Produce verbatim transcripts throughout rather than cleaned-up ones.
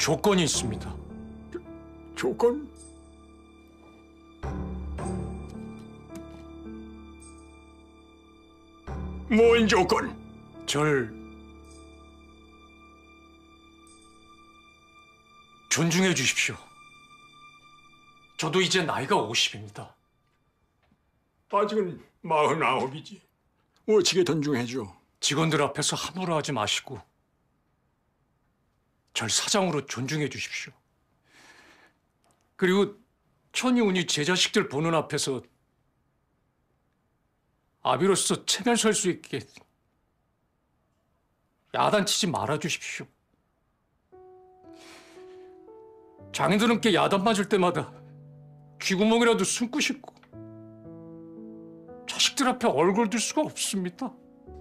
조건이 있습니다. 조, 조건? 뭔 조건? 절 존중해 주십시오. 저도 이제 나이가 오십입니다. 아직은 마흔아홉이지. 어찌게 존중해줘. 직원들 앞에서 함부로 하지 마시고 절 사장으로 존중해 주십시오. 그리고 천이 운이 제 자식들 보는 앞에서 아비로서 체면 설 수 있게 야단치지 말아 주십시오. 장인들은께 야단 맞을 때마다 귓구멍이라도 숨고 싶고 자식들 앞에 얼굴 들 수가 없습니다.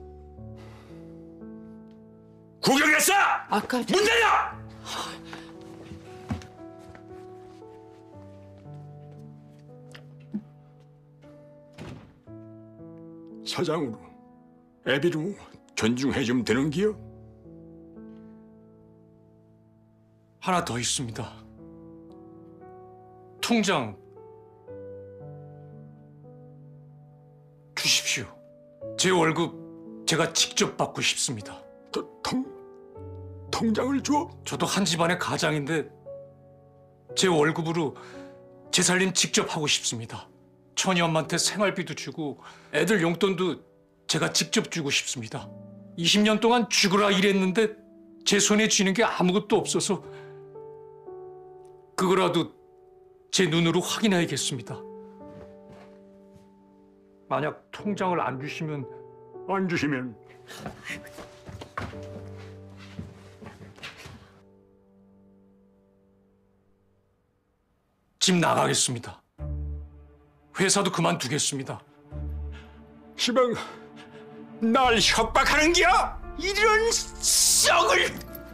구경했어! 아까 문 열려! 사장으로, 애비로 존중해주면 되는 기요? 하나 더 있습니다. 통장 주십시오. 제 월급 제가 직접 받고 싶습니다. 통, 통, 통장을 줘? 저도 한 집안의 가장인데 제 월급으로 제 살림 직접 하고 싶습니다. 천이 엄마한테 생활비도 주고 애들 용돈도 제가 직접 주고 싶습니다. 이십 년 동안 죽으라 일했는데 제 손에 쥐는 게 아무것도 없어서 그거라도 제 눈으로 확인해야겠습니다. 만약 통장을 안 주시면 안 주시면 집 나가겠습니다. 회사도 그만두겠습니다. 시방 날 협박하는 기야? 이런 썩을!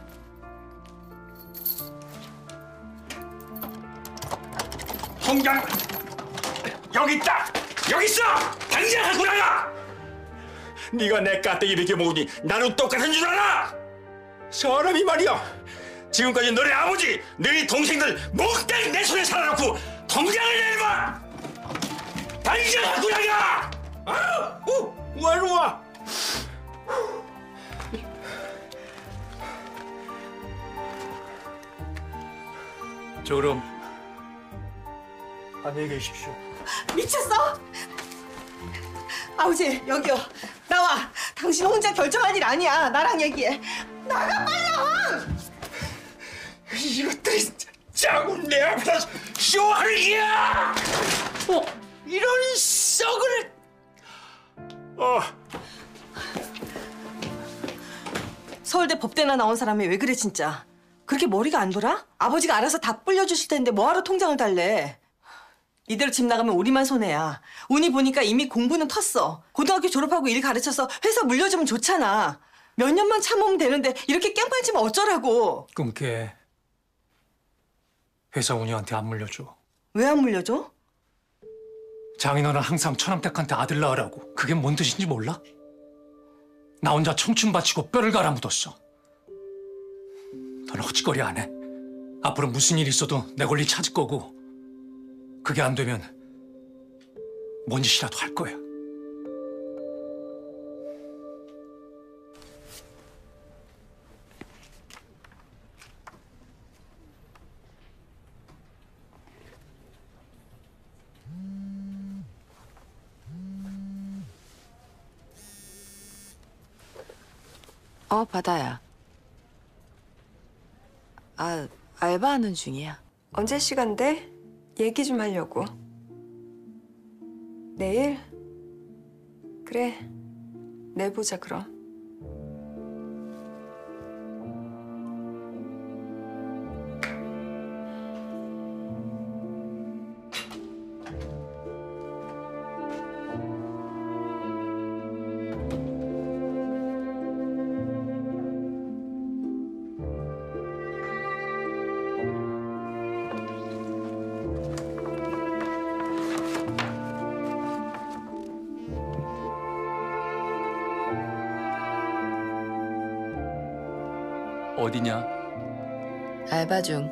통장 여기 있다! 여기 있어! 당장 갖고 나가! 네가 내 까대기 베껴 먹으니 나는 똑같은 줄 알아! 사람이 말이야, 지금까지 너네 아버지, 너희 동생들 몽땅 내 손에 살아놓고 통장을 내놔! 당장 갖고 나가! 아! 어? 와, 이리 와! 저 그럼 안녕히 계십시오. 미쳤어? 아버지 여기요. 나와. 당신 혼자 결정할 일 아니야. 나랑 얘기해. 나가 빨리 나와. 이것들이 자꾸 내 앞에서 쇼하는 기야! 어? 이런 썩을! 어. 서울대 법대나 나온 사람이 왜 그래 진짜. 그렇게 머리가 안 돌아? 아버지가 알아서 다 불려주실 텐데 뭐하러 통장을 달래. 이대로 집 나가면 우리만 손해야. 운이 보니까 이미 공부는 텄어. 고등학교 졸업하고 일 가르쳐서 회사 물려주면 좋잖아. 몇 년만 참으면 되는데 이렇게 깽판 치면 어쩌라고. 꿈깨. 회사 운영한테 안 물려줘. 왜 안 물려줘? 장인어른 항상 처남댁한테 아들 낳으라고. 그게 뭔 뜻인지 몰라? 나 혼자 청춘 바치고 뼈를 갈아 묻었어. 너는 헛짓거리 안 해. 앞으로 무슨 일 있어도 내 권리 찾을 거고 그게 안 되면 뭔 짓이라도 할 거야. 어, 바다야. 아, 알바하는 중이야. 언제 시간 돼? 얘기 좀 하려고. 내일? 그래, 내일 보자 그럼. 어디냐? 알바 중.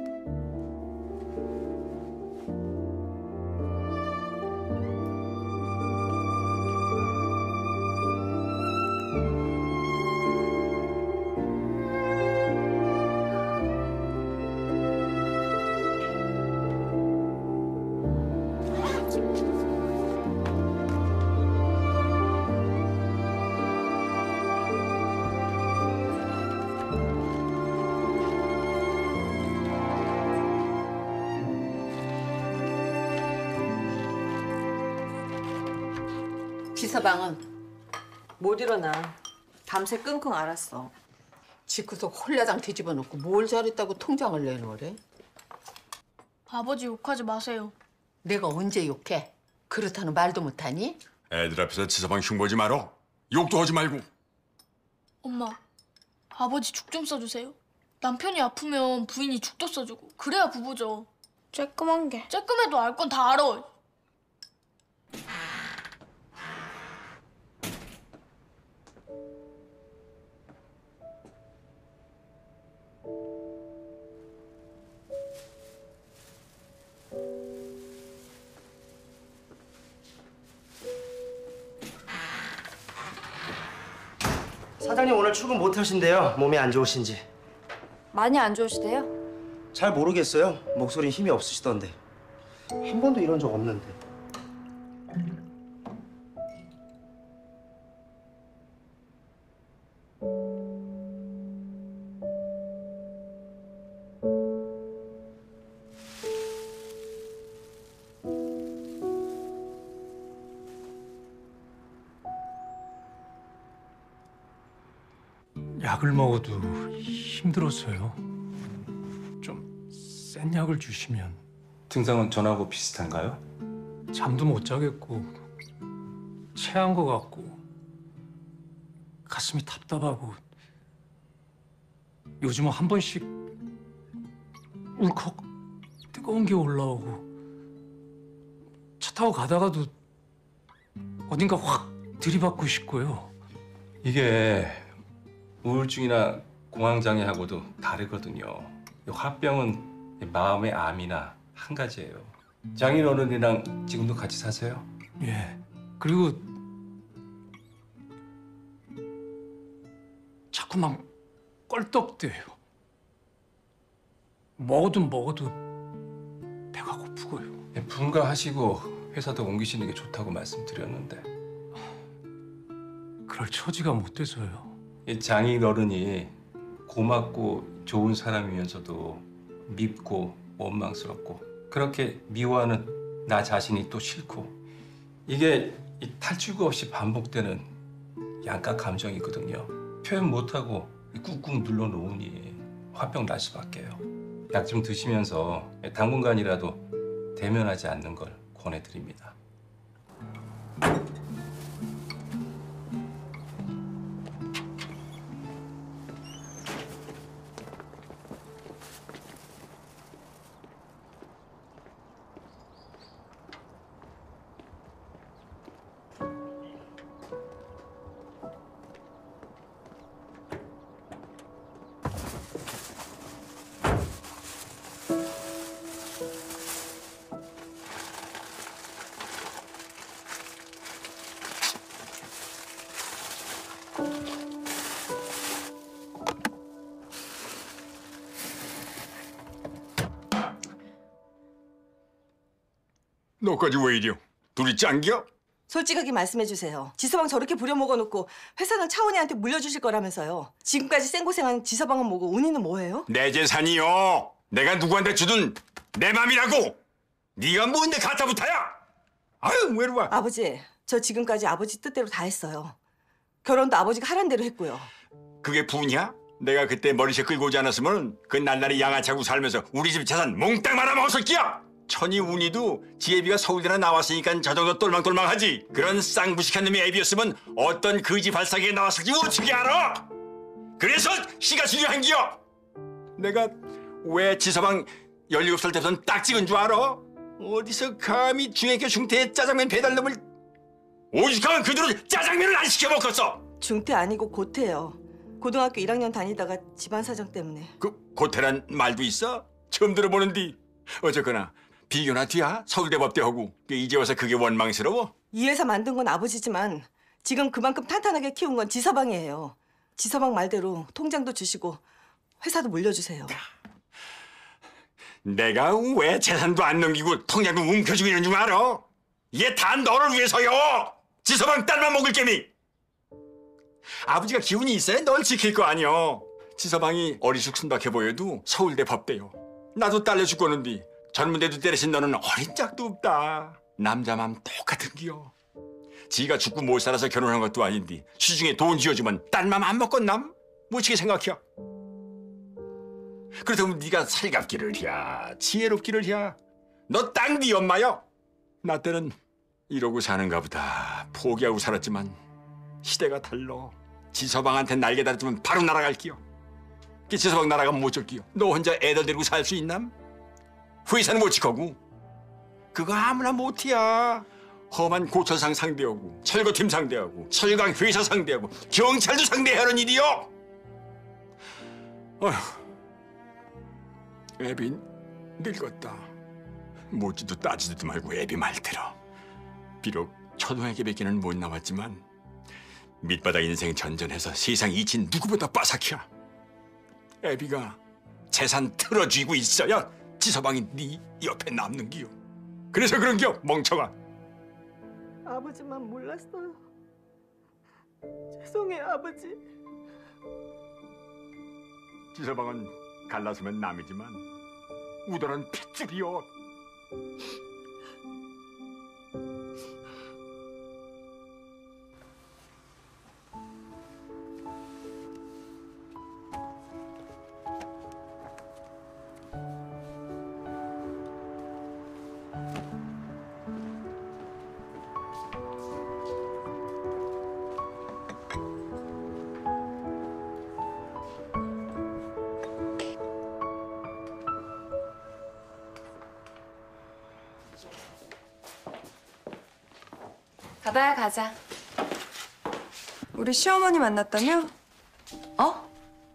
지서방은 못 일어나. 밤새 끙끙 앓았어. 집구석 홀라당 뒤집어 놓고 뭘 잘했다고 통장을 내놓으래? 아버지 욕하지 마세요. 내가 언제 욕해? 그렇다는 말도 못하니? 애들 앞에서 지서방 흉보지 말어. 욕도 하지 말고. 엄마, 아버지 죽 좀 써주세요. 남편이 아프면 부인이 죽도 써주고 그래야 부부죠. 쬐끔한 게. 쬐끔해도 알 건 다 알아. 사장님 오늘 출근 못 하신대요. 몸이 안 좋으신지. 많이 안 좋으시대요? 잘 모르겠어요. 목소리 힘이 없으시던데. 한 번도 이런 적 없는데. 약을 먹어도 힘들었어요. 좀 센 약을 주시면. 증상은 전하고 비슷한가요? 잠도 못 자겠고 체한 것 같고 가슴이 답답하고 요즘은 한 번씩 울컥 뜨거운 게 올라오고 차 타고 가다가도 어딘가 확 들이받고 싶고요. 이게 우울증이나 공황장애하고도 다르거든요. 이 화병은 마음의 암이나 한 가지예요. 장인어른이랑 지금도 같이 사세요? 예. 그리고 자꾸만 껄떡대요. 먹어도 먹어도 배가 고프고요. 예, 분가하시고 회사도 옮기시는 게 좋다고 말씀드렸는데 그럴 처지가 못 돼서요. 이 장인어른이 고맙고 좋은 사람이면서도 밉고 원망스럽고 그렇게 미워하는 나 자신이 또 싫고 이게 이 탈출구 없이 반복되는 양가 감정이거든요. 표현 못하고 꾹꾹 눌러놓으니 화병 날 수밖에요. 약 좀 드시면서 당분간이라도 대면하지 않는 걸 권해드립니다. 너까지 왜 이려? 둘이 짱겨? 솔직하게 말씀해 주세요. 지서방 저렇게 부려먹어놓고 회사는 차은이한테 물려주실 거라면서요. 지금까지 생고생한 지서방은 뭐고 운이는 뭐예요? 내 재산이요. 내가 누구한테 주든 내 맘이라고. 네가 뭔데 가타부타야? 아유 외로워. 아버지, 저 지금까지 아버지 뜻대로 다 했어요. 결혼도 아버지가 하란 대로 했고요. 그게 부냐? 내가 그때 머리채 끌고 오지 않았으면 그 날라리 양아차고 살면서 우리 집 재산 몽땅 말아먹었을 끼야. 천이 운이도 지 애비가 서울대나 나왔으니까 저 정도 똘망똘망하지. 그런 쌍부식한 놈이 애비였으면 어떤 거지 발사기에 나왔을지 어떻게 알아? 그래서 씨가 중요한기요. 내가 왜 지서방 열일곱 살 때부터 딱 찍은 줄 알아? 어디서 감히 중학교 중퇴에 짜장면 배달놈을 오죽하면 그대로 짜장면을 안 시켜 먹었어. 중퇴 아니고 고퇴요. 고등학교 일 학년 다니다가 집안 사정 때문에. 그 고태란 말도 있어? 처음 들어보는디. 어쨌거나 비교나 뒤야 서울대 법대하고 이제 와서 그게 원망스러워? 이 회사 만든 건 아버지지만 지금 그만큼 탄탄하게 키운 건 지서방이에요. 지서방 말대로 통장도 주시고 회사도 물려주세요. 내가 왜 재산도 안 넘기고 통장도 움켜쥐고 있는 줄 알아? 이게 다 너를 위해서요. 지서방 딸만 먹을 게니. 아버지가 기운이 있어야 널 지킬 거 아니여. 지서방이 어리숙순박해 보여도 서울대 법대요. 나도 딸려 죽겠는디 젊은데도 때리신 너는 어린 짝도 없다. 남자 맘 똑같은 기요. 지가 죽고 못 살아서 결혼한 것도 아닌디 시중에 돈 쥐어주면 딸 맘 안 먹겠남? 무지게 생각해. 그렇다면 네가 살갑기를 해야 지혜롭기를 해야. 너 딱 네 엄마여. 나 때는 이러고 사는가 보다 포기하고 살았지만 시대가 달라. 지서방한테 날개 달았으면 바로 날아갈게요. 그 지서방 날아가면 못 쫄게요. 너 혼자 애들 데리고 살 수 있남? 회사는 못 지켜고. 그거 아무나 못해야. 험한 고철상 상대하고 철거팀 상대하고 철강 회사 상대하고 경찰도 상대해야 하는 일이요. 어휴, 애비 늙었다. 묻지도 따지지도 말고 애비 말 들어. 비록 초등학교밖에는 못 나왔지만 밑바닥 인생 전전해서 세상 이친 누구보다 빠삭이야. 애비가 재산 틀어쥐고 있어야 지서방이 네 옆에 남는 기요. 그래서 그런겨 멍청아. 아버지만 몰랐어요. 죄송해요, 아버지. 지서방은 갈라서면 남이지만 우더는 핏줄이요. 바다야, 가자. 우리 시어머니 만났다며? 어?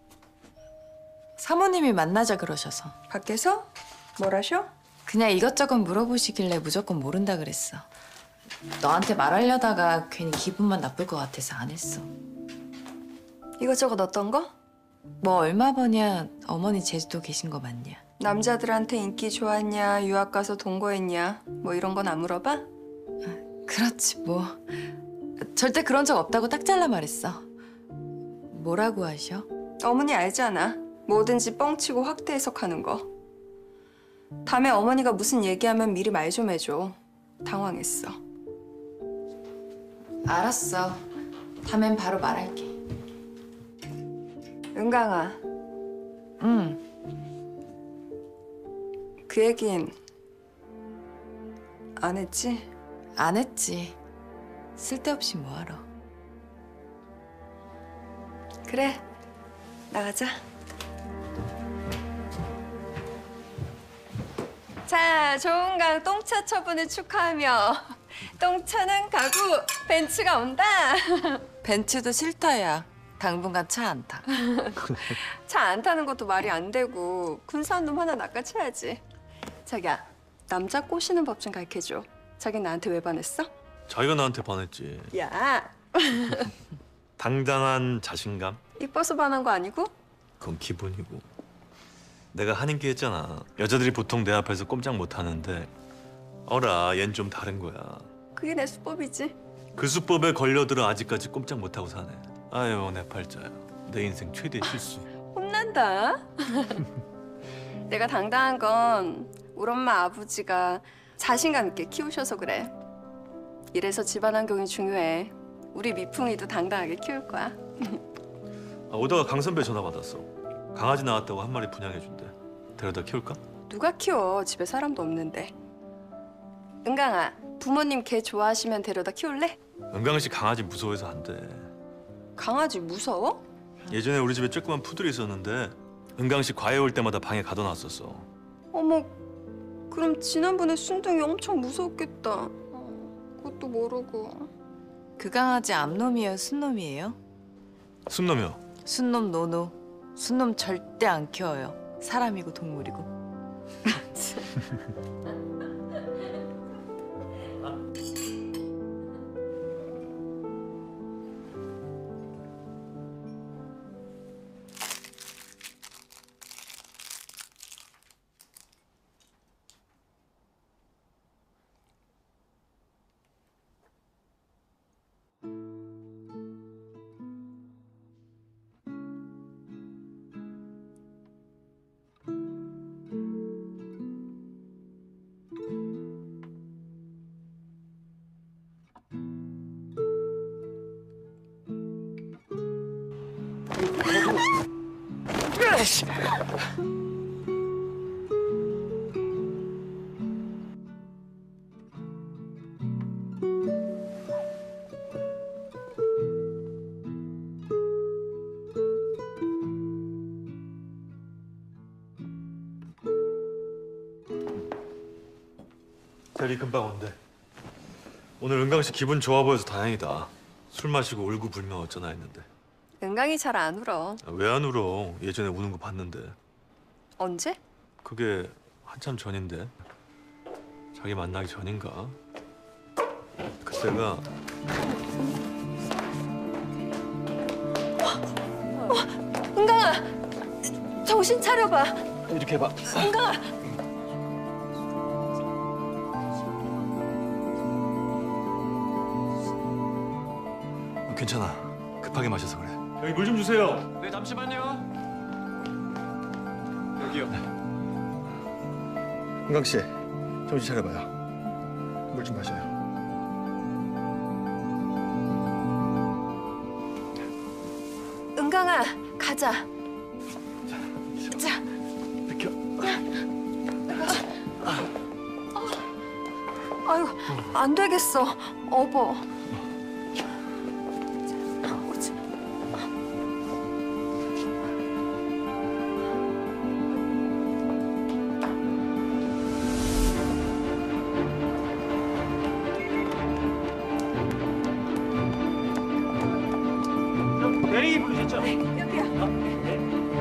사모님이 만나자 그러셔서. 밖에서? 뭘 하셔? 그냥 이것저것 물어보시길래 무조건 모른다 그랬어. 너한테 말하려다가 괜히 기분만 나쁠 것 같아서 안 했어. 이것저것 어떤 거? 뭐 얼마 버냐, 어머니 제주도 계신 거 맞냐? 남자들한테 인기 좋았냐, 유학 가서 동거했냐, 뭐 이런 건 안 물어봐? 그렇지 뭐. 절대 그런 적 없다고 딱 잘라 말했어. 뭐라고 하셔? 어머니 알잖아. 뭐든지 뻥치고 확대 해석하는 거. 다음에 어머니가 무슨 얘기하면 미리 말 좀 해줘. 당황했어. 알았어. 다음엔 바로 말할게. 은강아, 응. 그 얘긴 안 했지? 안 했지. 쓸데없이 뭐하러. 그래, 나가자. 자, 좋은강 똥차 처분을 축하하며 똥차는 가고 벤츠가 온다. 벤츠도 싫다야. 당분간 차 안 타. 차 안 타는 것도 말이 안 되고 군사한 놈 하나 낚아채야지. 자기야, 남자 꼬시는 법 좀 가르쳐줘. 자기 나한테 왜 반했어? 자기가 나한테 반했지. 야, 당당한 자신감? 이뻐서 반한 거 아니고? 그건 기본이고. 내가 한인기 했잖아. 여자들이 보통 내 앞에서 꼼짝 못 하는데 어라, 얜 좀 다른 거야. 그게 내 수법이지. 그 수법에 걸려들어 아직까지 꼼짝 못 하고 사네. 아유, 내 팔자야. 내 인생 최대 실수. 혼난다. 내가 당당한 건 우리 엄마 아버지가 자신감 있게 키우셔서 그래. 이래서 집안 환경이 중요해. 우리 미풍이도 당당하게 키울 거야. 아, 오다가 강 선배 전화 받았어. 강아지 나왔다고 한 마리 분양해준대. 데려다 키울까? 누가 키워? 집에 사람도 없는데. 은강아, 부모님 개 좋아하시면 데려다 키울래? 은강 씨 강아지 무서워해서 안 돼. 강아지 무서워? 예전에 우리 집에 쬐끄만 푸들이 있었는데 은강 씨 과외 올 때마다 방에 가둬놨었어. 어머, 그럼 지난번에 순둥이 엄청 무서웠겠다. 어, 그것도 모르고. 그 강아지 암놈이에요, 순놈이에요? 순놈이요. 순놈 노노. 순놈 절대 안 키워요. 사람이고 동물이고. 대리 금방 온대. 오늘 은강 씨 기분 좋아 보여서 다행이다. 술 마시고 울고 불면 어쩌나 했는데. 은강이 잘 안 울어. 왜 안 울어? 예전에 우는 거 봤는데. 언제? 그게 한참 전인데. 자기 만나기 전인가? 그때가 은강아! 정신 차려봐. 이렇게 해봐. 은강아! 괜찮아. 급하게 마셔서 그래. 여기 물 좀 주세요. 네, 잠시만요. 여기요. 은강 씨, 정신 차려봐요. 물 좀 마셔요. 은강아, 가자. 자. 비켜. 아유, 안 되겠어. 어버. 대리 부르셨죠? 네, 여기요.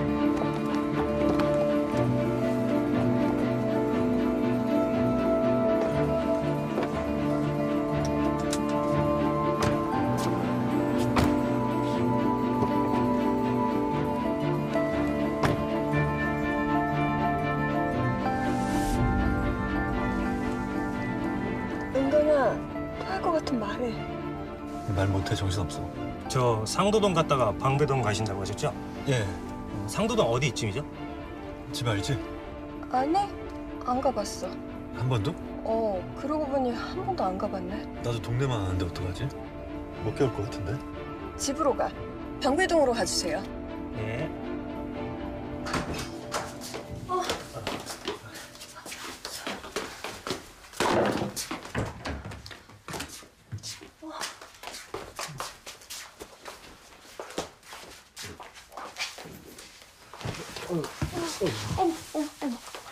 은강아, 토할 것 같으면 말해. 말 못해. 정신없어. 저 상도동 갔다가 방배동 가신다고 하셨죠? 예. 상도동 어디쯤이죠? 집 알지? 아니, 안 가봤어. 한 번도? 어, 그러고 보니 한 번도 안 가봤네. 나도 동네만 아는데 어떡하지? 못 깨울 것 같은데? 집으로 가. 방배동으로 가주세요. 네. 어머, 어머, 어머.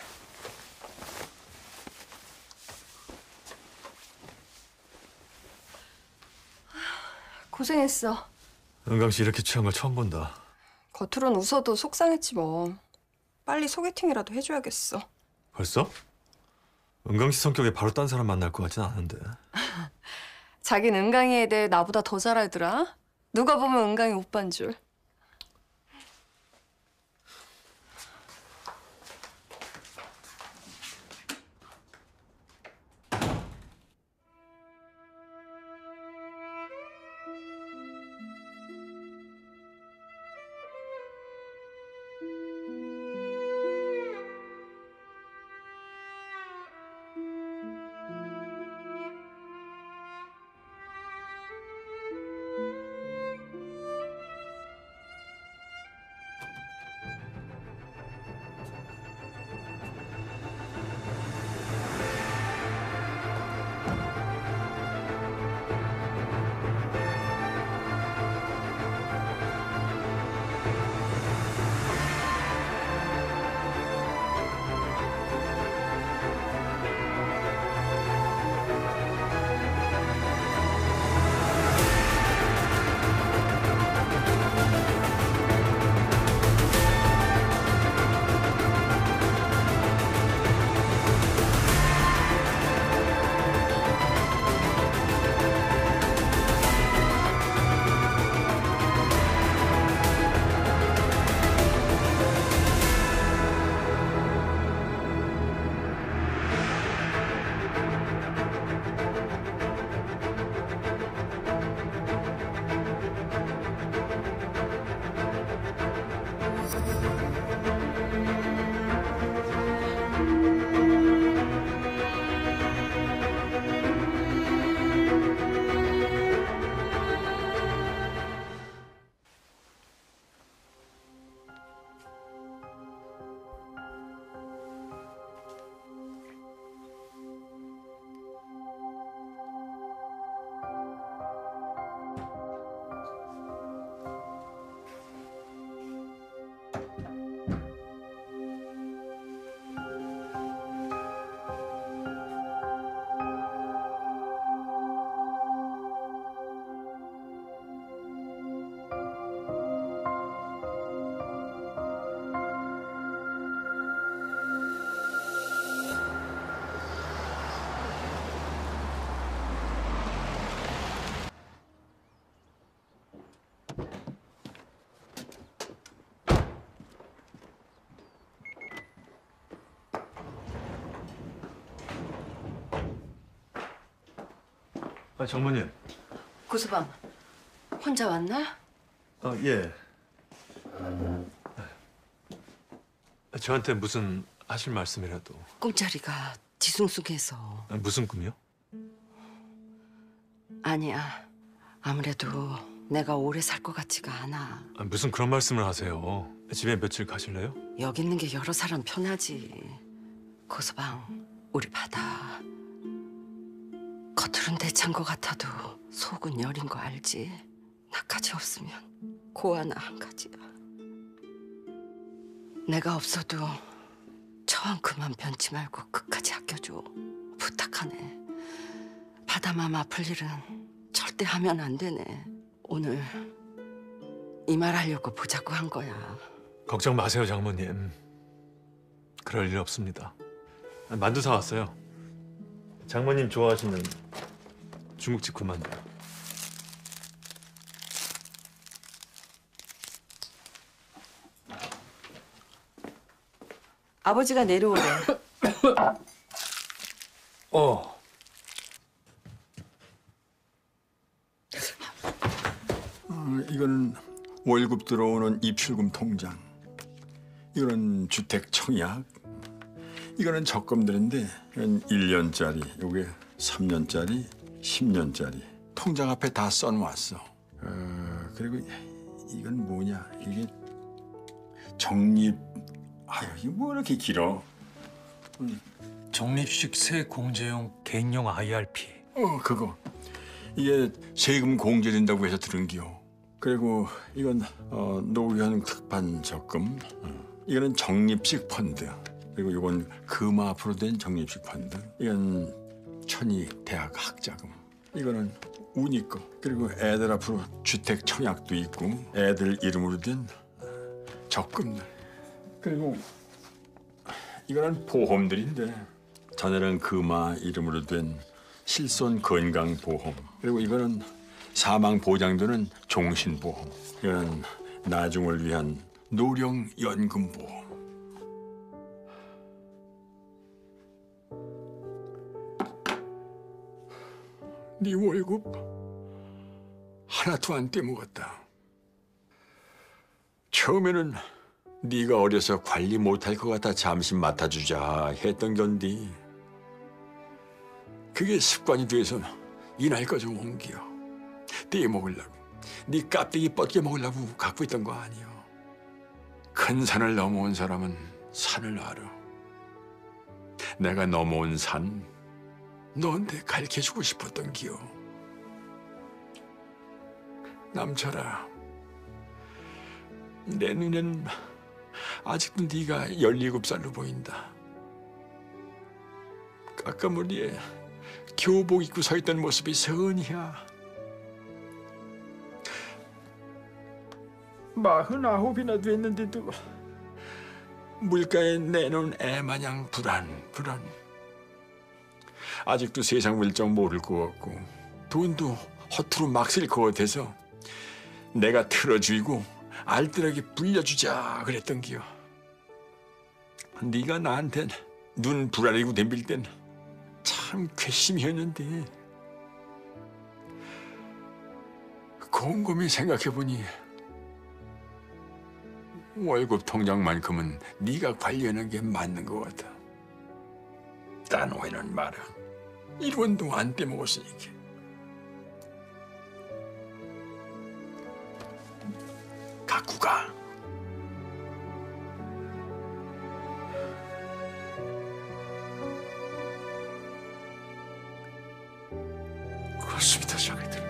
고생했어. 은강 씨 이렇게 취한 걸 처음 본다. 겉으론 웃어도 속상했지 뭐. 빨리 소개팅이라도 해줘야겠어. 벌써? 은강 씨 성격에 바로 딴 사람 만날 것 같진 않은데. 자긴 은강이에 대해 나보다 더 잘 알더라. 누가 보면 은강이 오빠인 줄. 아, 장모님. 고수방, 혼자 왔나? 아, 예. 저한테 무슨 하실 말씀이라도. 꿈자리가 뒤숭숭해서. 아, 무슨 꿈이요? 아니야. 아무래도 내가 오래 살 것 같지가 않아. 아, 무슨 그런 말씀을 하세요. 집에 며칠 가실래요? 여기 있는 게 여러 사람 편하지. 고서방, 우리 바다. 겉으론 대찬 것 같아도 속은 여린 거 알지? 나까지 없으면 고 하나 한 가지야. 내가 없어도 처왕 그만 변치 말고 끝까지 아껴줘. 부탁하네. 바다맘 아플 일은 절대 하면 안 되네. 오늘 이 말 하려고 보자고 한 거야. 걱정 마세요, 장모님. 그럴 일 없습니다. 만두 사왔어요. 장모님 좋아하시는 중국집 그 만두. 아버지가 내려오래. 어. 어, 이거는 월급 들어오는 입출금 통장. 이거는 주택 청약. 이거는 적금들인데 이건 일 년짜리, 요게 삼 년짜리, 십 년짜리. 통장 앞에 다 써놓았어. 어, 그리고 이건 뭐냐? 이게 적립. 아유, 이거 뭐 이렇게 길어? 음. 적립식 세 공제용 개인용 아이알피. 어, 그거. 이게 세금 공제된다고 해서 들은기요. 그리고 이건 어, 노후현 특판 적금. 어. 이거는 적립식 펀드. 그리고 이건 금화 앞으로 된 적립식 펀드. 이건 천익 대학 학자금. 이거는 운이 거. 그리고 애들 앞으로 주택 청약도 있고 애들 이름으로 된 적금들. 그리고 이거는 보험들인데 전에는 금화 이름으로 된 실손 건강 보험. 그리고 이거는 사망 보장되는 종신 보험. 이거는 나중을 위한 노령 연금 보험. 네 월급 하나도 안 떼먹었다. 처음에는 네가 어려서 관리 못할 것 같아 잠시 맡아주자 했던 건디 그게 습관이 돼서 이날까지 옮겨 떼먹으려고 네 깍대기 뻗게 먹으려고 갖고 있던 거 아니야. 큰 산을 넘어온 사람은 산을 알아. 내가 넘어온 산 너한테 가르쳐주고 싶었던 기요. 남철아, 내 눈엔 아직도 네가 열일곱 살로 보인다. 까까머리에 교복 입고 서 있던 모습이 선이야. 마흔아홉이나 됐는데도 물가에 내놓은 애 마냥 불안, 불안. 아직도 세상 물정 모를 것 같고 돈도 허투루 막 쓸 것 같아서 내가 틀어주이고 알뜰하게 불려주자 그랬던 기요. 네가 나한텐 눈 부라리고 덤빌 땐 참 괘씸이었는데 곰곰이 생각해보니 월급 통장만큼은 네가 관리하는 게 맞는 것 같아. 딴 오해는 마라. 일 원도 안 떼먹었으니까. 갖고 가. 그렇습니다, 자기들.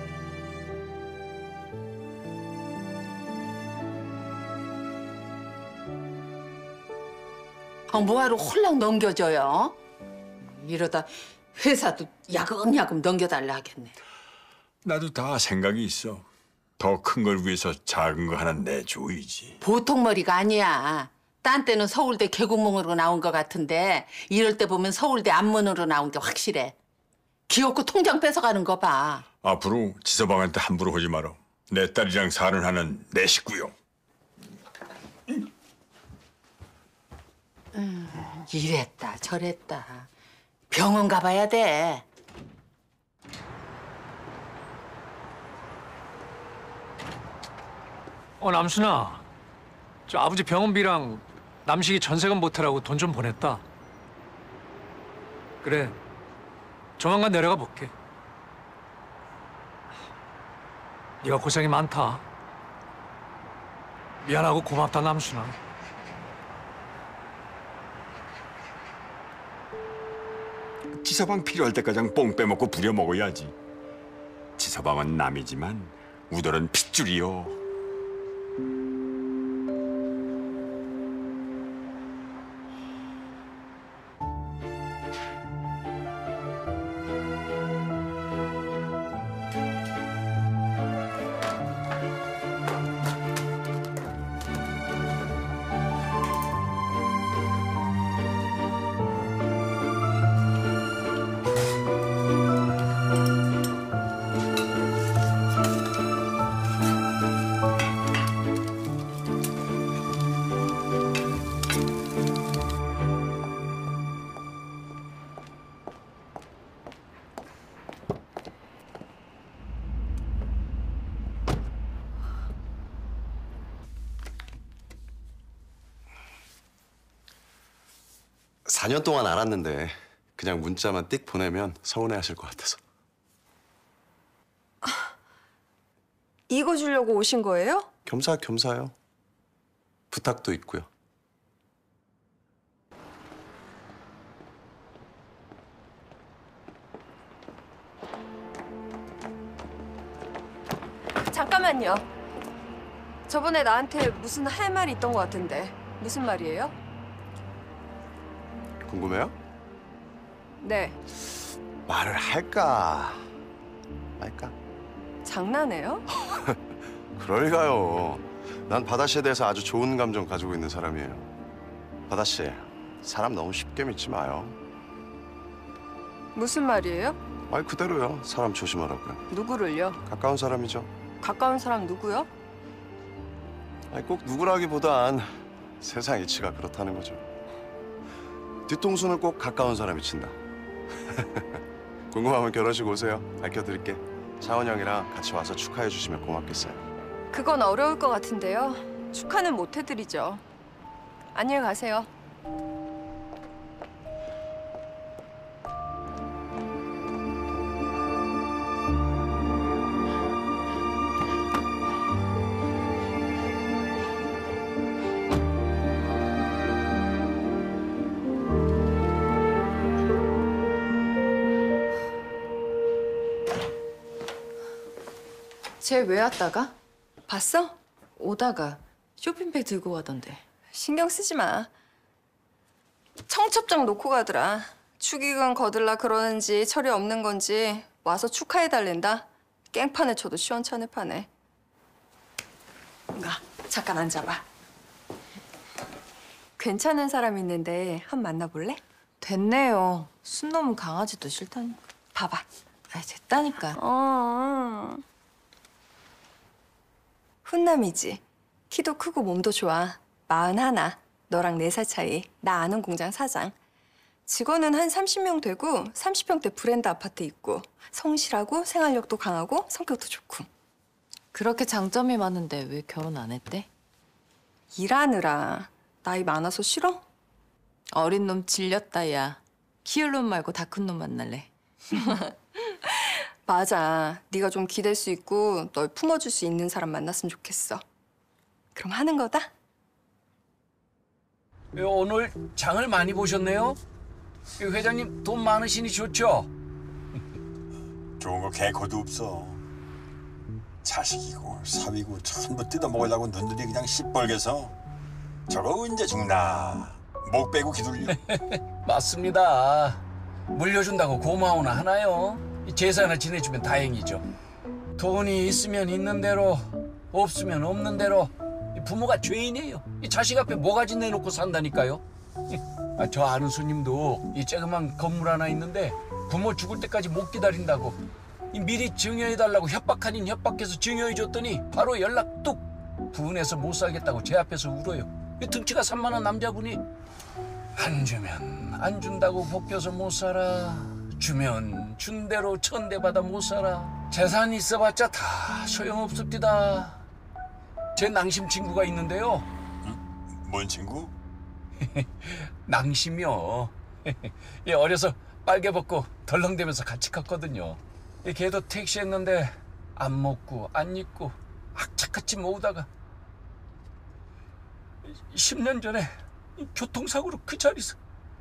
어, 뭐하러 홀랑 넘겨줘요? 이러다 회사도 야금야금 넘겨달라 하겠네. 나도 다 생각이 있어. 더 큰 걸 위해서 작은 거 하나 내줘야지. 보통 머리가 아니야. 딴 때는 서울대 개구멍으로 나온 것 같은데 이럴 때 보면 서울대 안문으로 나온 게 확실해. 기어코 통장 뺏어가는 거 봐. 앞으로 지서방한테 함부로 하지 마라. 내 딸이랑 살은 하는 내 식구요. 음, 이랬다 저랬다. 병원 가봐야 돼. 어, 남순아. 저 아버지 병원비랑 남식이 전세금 보태라고 돈 좀 보냈다. 그래. 조만간 내려가 볼게. 네가 고생이 많다. 미안하고 고맙다, 남순아. 지서방 필요할 때까지 뽕 빼먹고 부려먹어야지. 지서방은 남이지만 우덜은 핏줄이요. 사 년 동안 알았는데 그냥 문자만 띡 보내면 서운해하실 것 같아서. 이거 주려고 오신 거예요? 겸사겸사요. 부탁도 있고요. 잠깐만요. 저번에 나한테 무슨 할 말이 있던 것 같은데 무슨 말이에요? 궁금해요? 네. 말을 할까 말까? 장난해요? 그럴 리가요. 난 바다 씨에 대해서 아주 좋은 감정 가지고 있는 사람이에요. 바다 씨, 사람 너무 쉽게 믿지 마요. 무슨 말이에요? 말 그대로요. 사람 조심하라고요. 누구를요? 가까운 사람이죠. 가까운 사람 누구요? 아니, 꼭 누구라기보단 세상 이치가 그렇다는 거죠. 뒤통수는 꼭 가까운 사람이 친다. 궁금하면 결혼식 오세요. 밝혀드릴게. 차원 형이랑 같이 와서 축하해 주시면 고맙겠어요. 그건 어려울 것 같은데요. 축하는 못 해드리죠. 안녕히 가세요. 쟤 왜 왔다가? 봤어? 오다가 쇼핑백 들고 가던데. 신경 쓰지 마. 청첩장 놓고 가더라. 축의금 거들라 그러는지 철이 없는 건지 와서 축하해달랜다. 깽판을 쳐도 시원찮을 파네. 나 잠깐 앉아봐. 괜찮은 사람 있는데 한 번 만나볼래? 됐네요. 순 넘은 강아지도 싫다니까. 봐봐. 아 됐다니까. 어. 훈남이지. 키도 크고 몸도 좋아. 마흔 하나. 너랑 네 살 차이. 나 아는 공장 사장. 직원은 한 삼십 명 되고 삼십 평대 브랜드 아파트 있고 성실하고 생활력도 강하고 성격도 좋고. 그렇게 장점이 많은데 왜 결혼 안 했대? 일하느라. 나이 많아서 싫어? 어린 놈 질렸다 야. 키울 놈 말고 다 큰 놈 만날래. 맞아. 네가 좀 기댈 수 있고 널 품어줄 수 있는 사람 만났으면 좋겠어. 그럼 하는 거다? 오늘 장을 많이 보셨네요? 회장님 돈 많으시니 좋죠? 좋은 거 개코도 없어. 자식이고 사위고 전부 뜯어먹으려고 눈들이 그냥 시뻘개서 저거 언제 죽나. 목 빼고 기둘려. 맞습니다. 물려준다고 고마우나 하나요? 제사나 지내주면 다행이죠. 돈이 있으면 있는 대로, 없으면 없는 대로. 부모가 죄인이에요. 이 자식 앞에 뭐가지 내놓고 산다니까요. 아, 저 아는 손님도 이 조그만 건물 하나 있는데 부모 죽을 때까지 못 기다린다고 이 미리 증여해달라고 협박 아닌 협박해서 증여해줬더니 바로 연락 뚝! 분해서 못 살겠다고 제 앞에서 울어요. 이 등치가 산만한 남자분이 안 주면 안 준다고 벗겨서 못 살아. 주면 준 대로 천대받아 못 살아. 재산 있어봤자 다 소용없습니다. 제 낭심 친구가 있는데요. 뭔 친구? 낭심이요. 예, 어려서 빨개 벗고 덜렁대면서 같이 컸거든요. 예, 걔도 택시 했는데 안 먹고 안 입고 악착같이 모으다가 십 년 전에 교통사고로 그 자리에서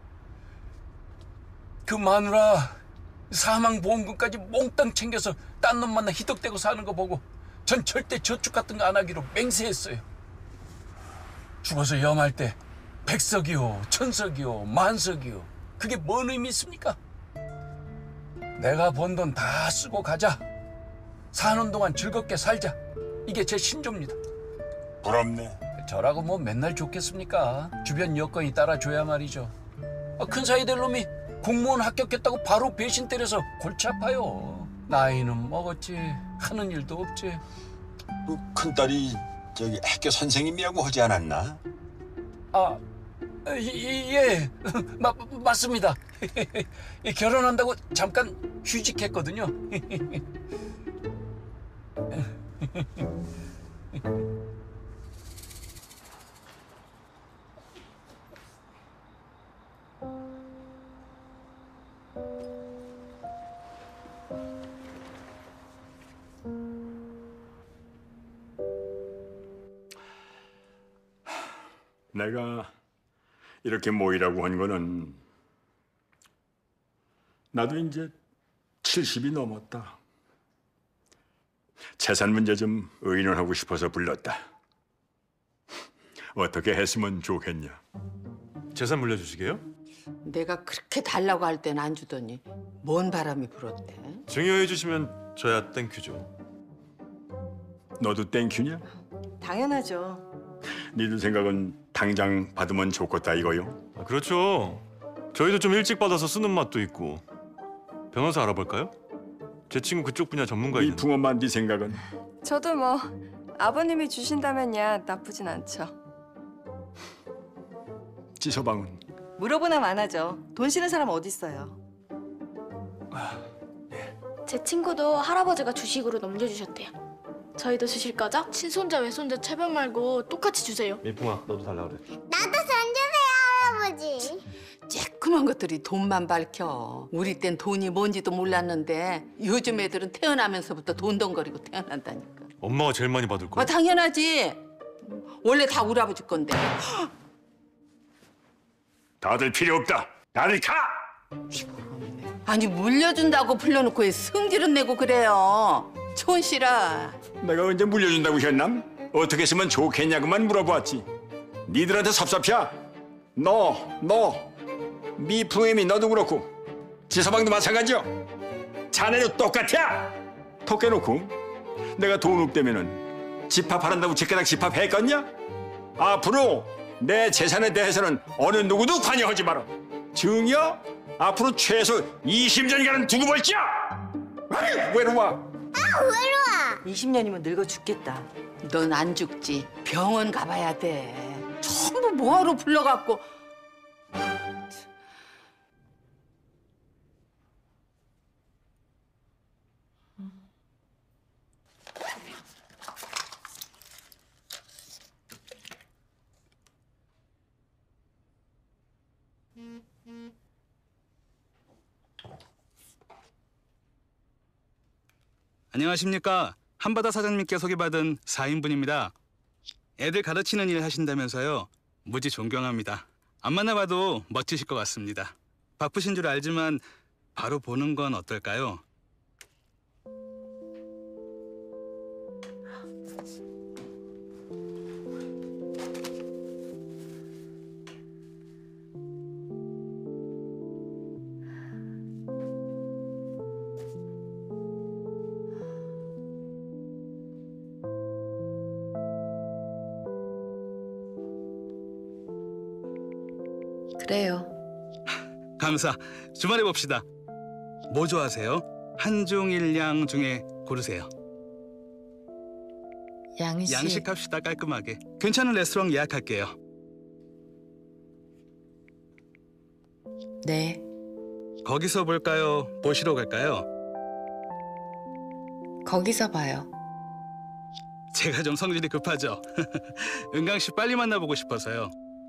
그 마누라 사망보험금까지 몽땅 챙겨서 딴 놈 만나 희덕대고 사는 거 보고 전 절대 저축 같은 거 안 하기로 맹세했어요. 죽어서 염할 때 백석이요, 천석이요, 만석이요. 그게 뭔 의미 있습니까? 내가 번 돈 다 쓰고 가자. 사는 동안 즐겁게 살자. 이게 제 신조입니다. 부럽네. 저라고 뭐 맨날 좋겠습니까? 주변 여건이 따라줘야 말이죠. 아, 큰 사이 될 놈이 공무원 합격했다고 바로 배신 때려서 골치 아파요. 나이는 먹었지 하는 일도 없지. 그 큰딸이 저기 학교 선생님이라고 하지 않았나? 아, 예, 예. 마, 맞습니다. 결혼한다고 잠깐 휴직했거든요. 내가 이렇게 모이라고 한 거는 나도 이제 칠십이 넘었다. 재산 문제 좀 의논하고 싶어서 불렀다. 어떻게 했으면 좋겠냐? 재산 물려주시게요? 내가 그렇게 달라고 할 땐 안 주더니 뭔 바람이 불었대? 증여해 주시면 저야 땡큐죠. 너도 땡큐냐? 당연하죠. 니들 생각은 당장 받으면 좋겠다 이거요? 아, 그렇죠. 저희도 좀 일찍 받아서 쓰는 맛도 있고. 변호사 알아볼까요? 제 친구 그쪽 분야 전문가 이 있는데. 붕어만 네 생각은? 저도 뭐 아버님이 주신다면야 나쁘진 않죠. 지서방은? 물어보나 마나죠. 돈 싫은 사람 어디 있어요? 제 친구도 할아버지가 주식으로 넘겨주셨대요. 저희도 주실 거죠? 친손자 외손자 차별 말고 똑같이 주세요. 민풍아, 너도 달라 그래. 나도 돈 주세요, 할아버지. 쬐끄만 것들이 돈만 밝혀. 우리 땐 돈이 뭔지도 몰랐는데 요즘 애들은 태어나면서부터 돈덩거리고 태어난다니까. 엄마가 제일 많이 받을 거야. 아, 당연하지. 원래 다 우리 아버지 건데. 다들 필요 없다. 다들 가! 아니 물려준다고 불러놓고 왜 승질은 내고 그래요. 촌씨라. 내가 언제 물려준다고 했남? 어떻게 했으면 좋겠냐고만 물어봤지. 니들한테 섭섭해? 너, 너, 미풍애미 너도 그렇고 지서방도 마찬가지요. 자네도 똑같아. 톡 깨놓고 내가 돈 없다면은 집합하란다고 제까닥 집합했겠냐? 앞으로 내 재산에 대해서는 어느 누구도 관여하지 마라. 증여? 앞으로 최소 이십 년간은 두고 볼지야. 아유, 외로워. 아, 외로워. 이십 년이면 늙어 죽겠다. 넌 안 죽지. 병원 가봐야 돼. 전부 뭐하러 불러갖고. 안녕하십니까. 한바다 사장님께 소개받은 사 인분입니다. 애들 가르치는 일 하신다면서요. 무지 존경합니다. 안 만나봐도 멋지실 것 같습니다. 바쁘신 줄 알지만 바로 보는 건 어떨까요? 그래요. 감사. 주말에 봅시다. 뭐 좋아하세요? 한중일양 중에 고르세요. 양식. 양식합시다. 깔끔하게. 괜찮은 레스토랑 예약할게요. 네. 거기서 볼까요? 보시러 갈까요? 거기서 봐요. 제가 좀 성질이 급하죠. 은강 씨 빨리 만나보고 싶어서요.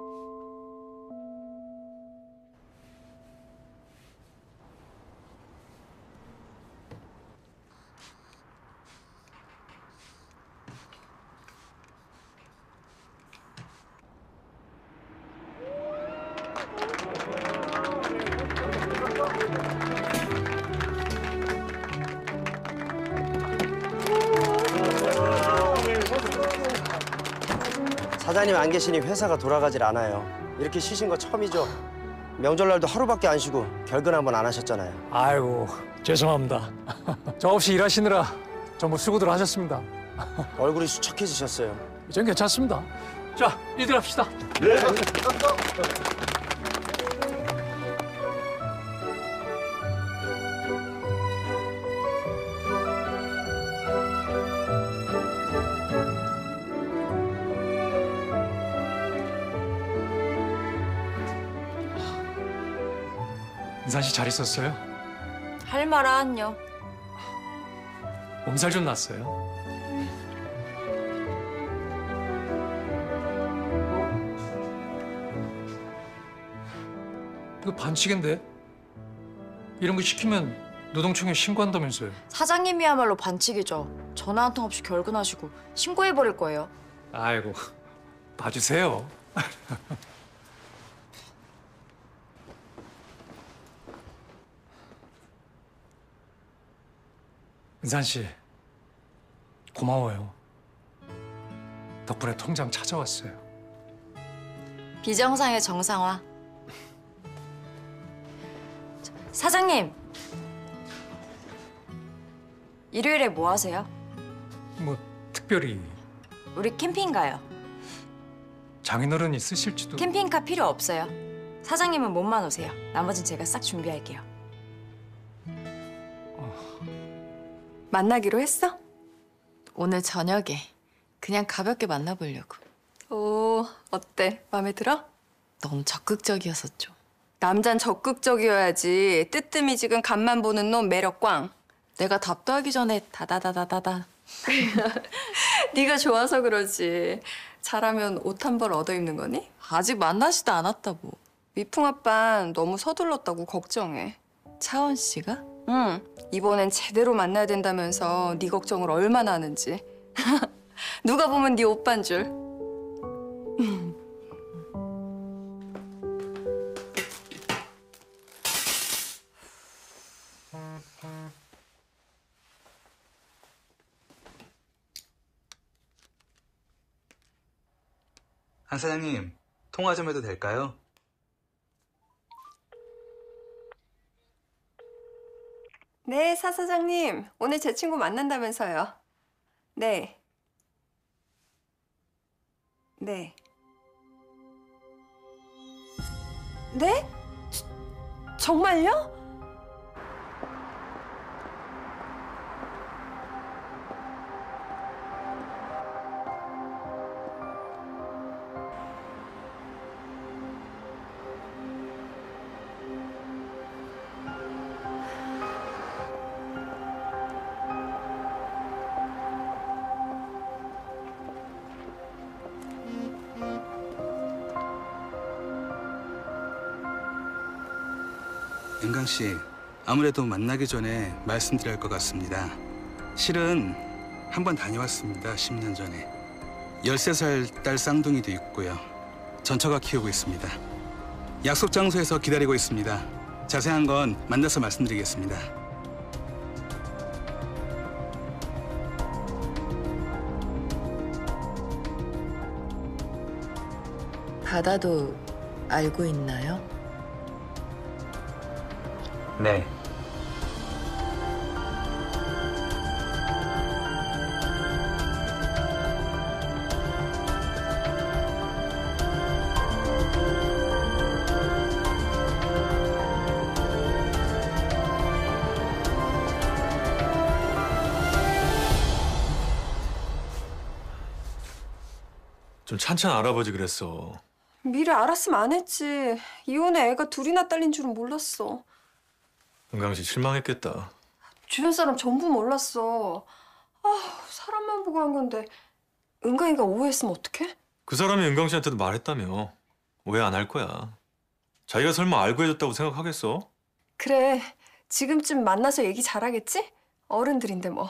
사장님 안 계시니 회사가 돌아가질 않아요. 이렇게 쉬신 거 처음이죠? 명절날도 하루밖에 안 쉬고 결근 한번 안 하셨잖아요. 아이고 죄송합니다. 저 없이 일하시느라 전부 수고들 하셨습니다. 얼굴이 수척해지셨어요. 이젠 괜찮습니다. 자, 이들 합시다. 네. 은산 씨 잘 있었어요? 할 말 안요. 몸살 좀 났어요? 이거 반칙인데? 이런 거 시키면 노동청에 신고한다면서요. 사장님이야말로 반칙이죠. 전화 한 통 없이 결근하시고 신고해버릴 거예요. 아이고, 봐주세요. 은산 씨, 고마워요. 덕분에 통장 찾아왔어요. 비정상의 정상화. 사장님! 일요일에 뭐 하세요? 뭐 특별히 우리 캠핑 가요. 장인어른 있으실지도. 캠핑카 필요 없어요. 사장님은 몸만 오세요. 나머진 제가 싹 준비할게요. 만나기로 했어? 오늘 저녁에 그냥 가볍게 만나보려고. 오, 어때? 마음에 들어? 너무 적극적이었었죠. 남잔 적극적이어야지. 뜨뜨미지근 간만 보는 놈 매력 꽝. 내가 답도 하기 전에 다다다다다다. 네가 좋아서 그러지. 잘하면 옷 한 벌 얻어 입는 거니? 아직 만나지도 않았다고. 미풍 아빤 너무 서둘렀다고 걱정해. 차원 씨가? 응. 이번엔 제대로 만나야 된다면서 네 걱정을 얼마나 하는지. 누가 보면 네 오빠인 줄. 한 사장님, 통화 좀 해도 될까요? 네, 사 사장님. 오늘 제 친구 만난다면서요. 네. 네. 네? 저, 정말요? 은강 씨, 아무래도 만나기 전에 말씀드려야 할 것 같습니다. 실은 한 번 다녀왔습니다, 십 년 전에. 열세 살 딸 쌍둥이도 있고요. 전처가 키우고 있습니다. 약속 장소에서 기다리고 있습니다. 자세한 건 만나서 말씀드리겠습니다. 바다도 알고 있나요? 네. 좀 찬찬 알아보지 그랬어. 미리 알았으면 안 했지. 이혼에 애가 둘이나 딸린 줄은 몰랐어. 은강 씨 실망했겠다. 주변 사람 전부 몰랐어. 아, 사람만 보고 한 건데 은강이가 오해했으면 어떡해? 그 사람이 은강 씨한테도 말했다며. 오해 안 할 거야. 자기가 설마 알고 해줬다고 생각하겠어? 그래, 지금쯤 만나서 얘기 잘하겠지? 어른들인데 뭐.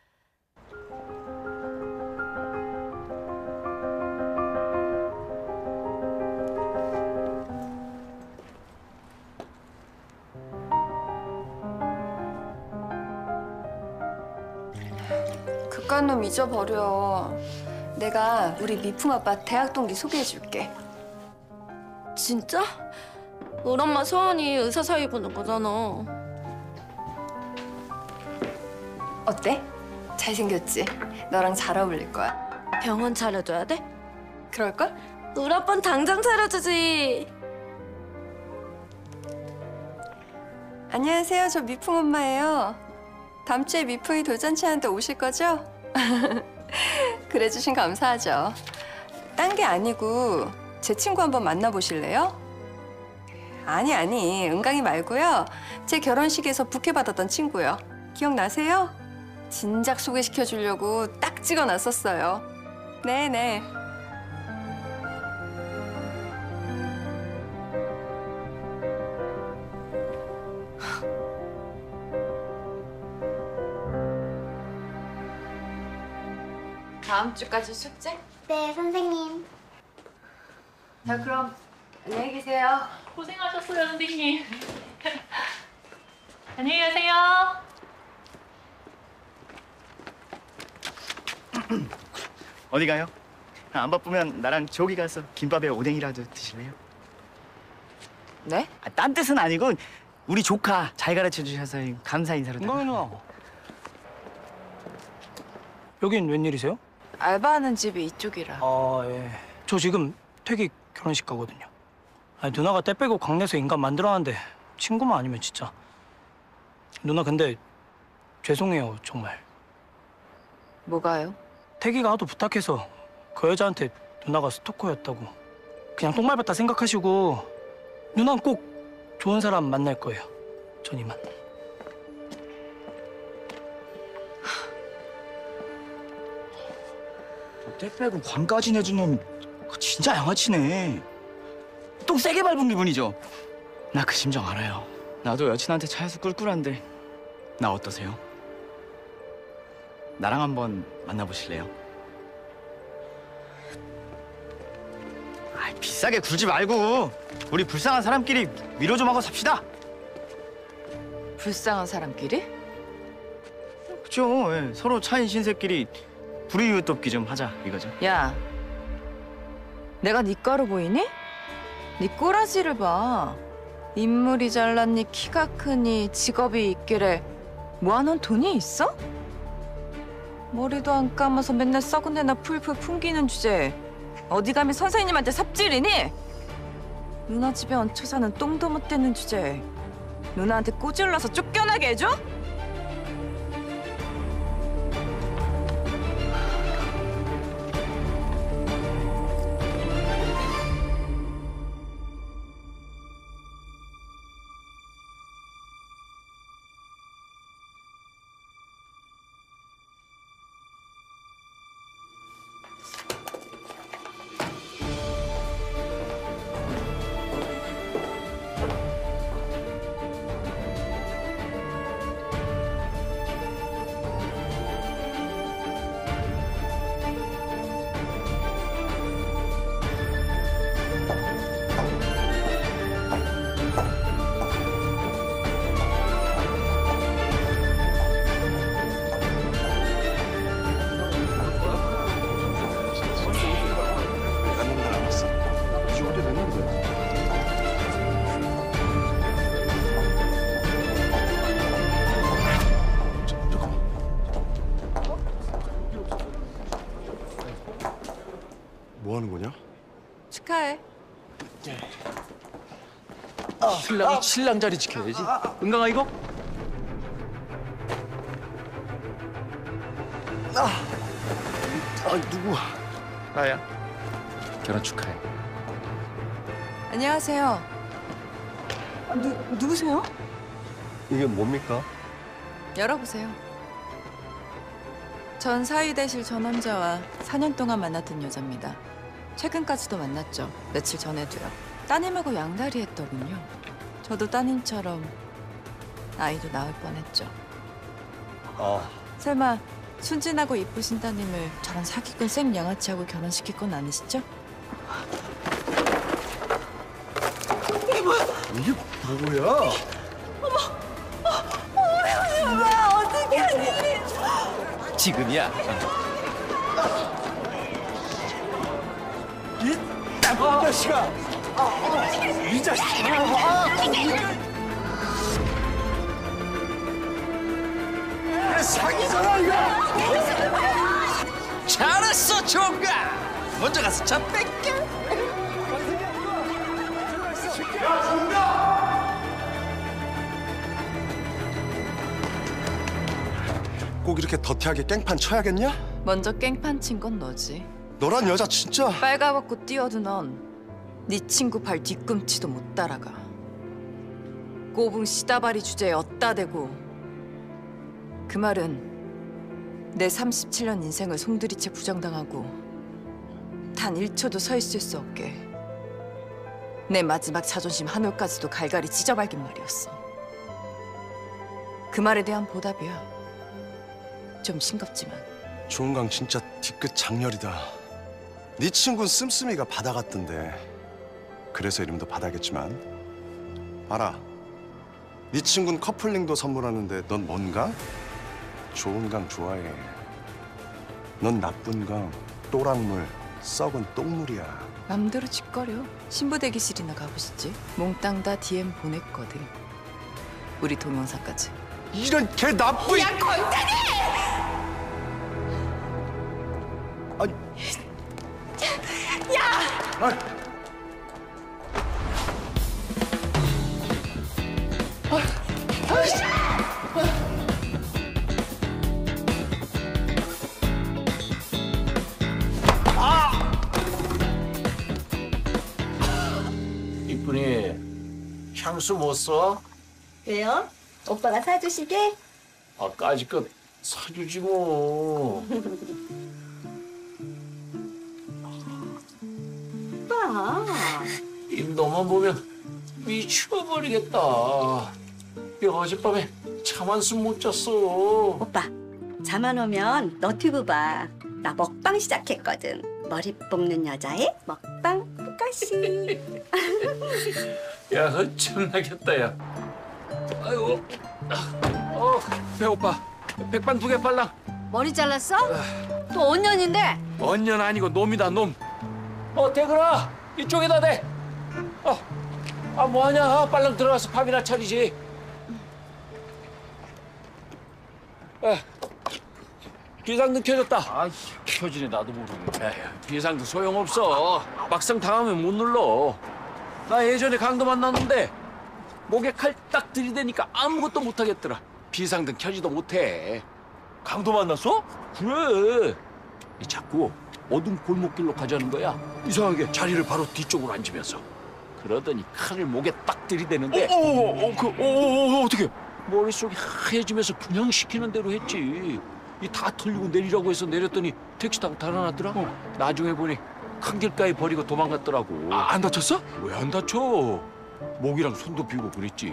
그깟 놈 잊어버려. 내가 우리 미풍 아빠 대학 동기 소개해줄게. 진짜? 우리 엄마 서원이 의사 사위 보는 거잖아. 어때? 잘생겼지? 너랑 잘 어울릴 거야. 병원 차려줘야 돼? 그럴걸? 우리 아빠는 당장 차려주지. 안녕하세요. 저 미풍 엄마예요. 다음 주에 미풍이 돌잔치 하는데 오실 거죠? 그래 주신 감사하죠. 딴 게 아니고 제 친구 한번 만나보실래요? 아니 아니 은강이 말고요. 제 결혼식에서 부케 받았던 친구요. 기억나세요? 진작 소개시켜주려고 딱 찍어놨었어요. 네네. 다음 주까지 숙제? 네, 선생님. 자, 그럼 안녕히 계세요. 고생하셨어요, 선생님. 안녕히 가세요. 어디 가요? 안 바쁘면 나랑 저기 가서 김밥에 오뎅이라도 드실래요? 네? 아, 딴 뜻은 아니고 우리 조카 잘 가르쳐 주셔서 감사 인사로. 은강이 누나. 여긴 웬일이세요? 알바하는 집이 이쪽이라. 아, 예. 저 지금 퇴기 결혼식 가거든요. 아니, 누나가 때 빼고 광내서 인간 만들어놨는데 친구만 아니면 진짜. 누나 근데 죄송해요, 정말. 뭐가요? 태기가 하도 부탁해서 그 여자한테 누나가 스토커였다고. 그냥 똥말봤다 생각하시고 누나는 꼭 좋은 사람 만날 거예요. 전 이만. 때 빼고 광까지 내준 놈 진짜 양아치네. 똥 세게 밟은 기분이죠? 나 그 심정 알아요. 나도 여친한테 차에서 꿀꿀한데 나 어떠세요? 나랑 한번 만나보실래요? 아, 비싸게 굴지 말고 우리 불쌍한 사람끼리 위로 좀 하고 삽시다. 불쌍한 사람끼리? 그죠? 예, 서로 차인 신세끼리 불이웃 돕기 좀 하자 이거죠. 야, 내가 네 과로 보이니? 네 꼬라지를 봐. 인물이 잘났니, 키가 크니, 직업이 있기래 모아놓은 돈이 있어? 머리도 안 감아서 맨날 썩은 데나 풀풀 풍기는 주제에 어디 감히 선생님한테 삽질이니? 누나 집에 얹혀 사는 똥도 못 되는 주제에 누나한테 꼬질러서 쫓겨나게 해줘? 뭐 하는 거냐? 축하해. 신랑이 신랑 자리 지켜야지. 은강아 이거? 아, 아 누구? 나야. 결혼 축하해. 안녕하세요. 아, 누, 누구세요? 이게 뭡니까? 열어보세요. 전 사위되실 전원자와 사 년 동안 만났던 여자입니다. 최근까지도 만났죠. 며칠 전에도요. 따님하고 양다리 했더군요. 저도 따님처럼 아이도 낳을 뻔했죠. 아, 설마 순진하고 이쁘신 따님을 저런 사기꾼 생 양아치하고 결혼시킬 건 아니시죠? 이게 뭐야? 이게 뭐야? 뭐야, 어떻게 하니? 지금이야. 이 나쁜 자식아! 이 자식! 사기잖아 이거! 잘했어 종가. 먼저 가서 차 뺏겨. 야 종가! 꼭 이렇게 더티하게 깽판 쳐야겠냐? 먼저 깽판 친 건 너지. 너란 여자 진짜. 빨가벗고 뛰어도 넌 네 친구 발 뒤꿈치도 못 따라가. 꼬붕 시다바리 주제에 얻다 대고. 그 말은 내 삼십칠 년 인생을 송두리째 부정당하고 단 일 초도 서 있을 수 없게 내 마지막 자존심 한 올까지도 갈갈이 찢어발긴 말이었어. 그 말에 대한 보답이야. 좀 싱겁지만. 조은강 진짜 뒤끝 장렬이다. 네 친구는 씀씀이가 바다 같던데. 그래서 이름도 바다겠지만 알아. 네 친구는 커플링도 선물하는데 넌 뭔가? 좋은 강 좋아해. 넌 나쁜 강, 또랑물, 썩은 똥물이야. 맘대로 짓거려. 신부 대기실이나 가보시지. 몽땅 다 디엠 보냈거든. 우리 동영상까지. 이런 개 나쁜... 야, 건장해! 아니... 야! 아니... 이쁜이 향수 못 써? 왜요? 오빠가 사주시게? 아까지껏 사주지 뭐. 오빠. 입 너만 보면 미쳐버리겠다. 야, 어젯밤에 잠 한숨 못 잤어. 오빠, 잠 안 오면 너튜브 봐. 나 먹방 시작했거든. 머리 뽑는 여자의 먹방 가시. 야, 허청나겠다, 야. 아이고, 어, 배고파. 백반 두 개 빨랑. 머리 잘랐어? 또 언년인데? 언년 아니고 놈이다, 놈. 어, 대근아, 이쪽에다 대. 어, 아, 뭐하냐? 아, 빨랑 들어가서 밥이나 차리지. 아, 비상등 켜졌다. 아, 켜지네, 나도 모르고. 에휴, 비상등 소용없어. 막상 당하면 못 눌러. 나 예전에 강도 만났는데 목에 칼 딱 들이대니까 아무것도 못하겠더라. 비상등 켜지도 못해. 강도 만났어? 그래. 이 자꾸 어두운 골목길로 가자는 거야. 이상하게 자리를 바로 뒤쪽으로 앉으면서. 그러더니 칼을 목에 딱 들이대는데. 어어어, 그, 어어어, 어떻게? 머릿속이 하얘지면서 그냥 시키는 대로 했지. 이 다 털리고 내리라고 해서 내렸더니 택시 타고 달아났더라. 어. 나중에 보니 큰 길가에 버리고 도망갔더라고. 아, 안 다쳤어? 왜 안 다쳐? 목이랑 손도 비고 그랬지.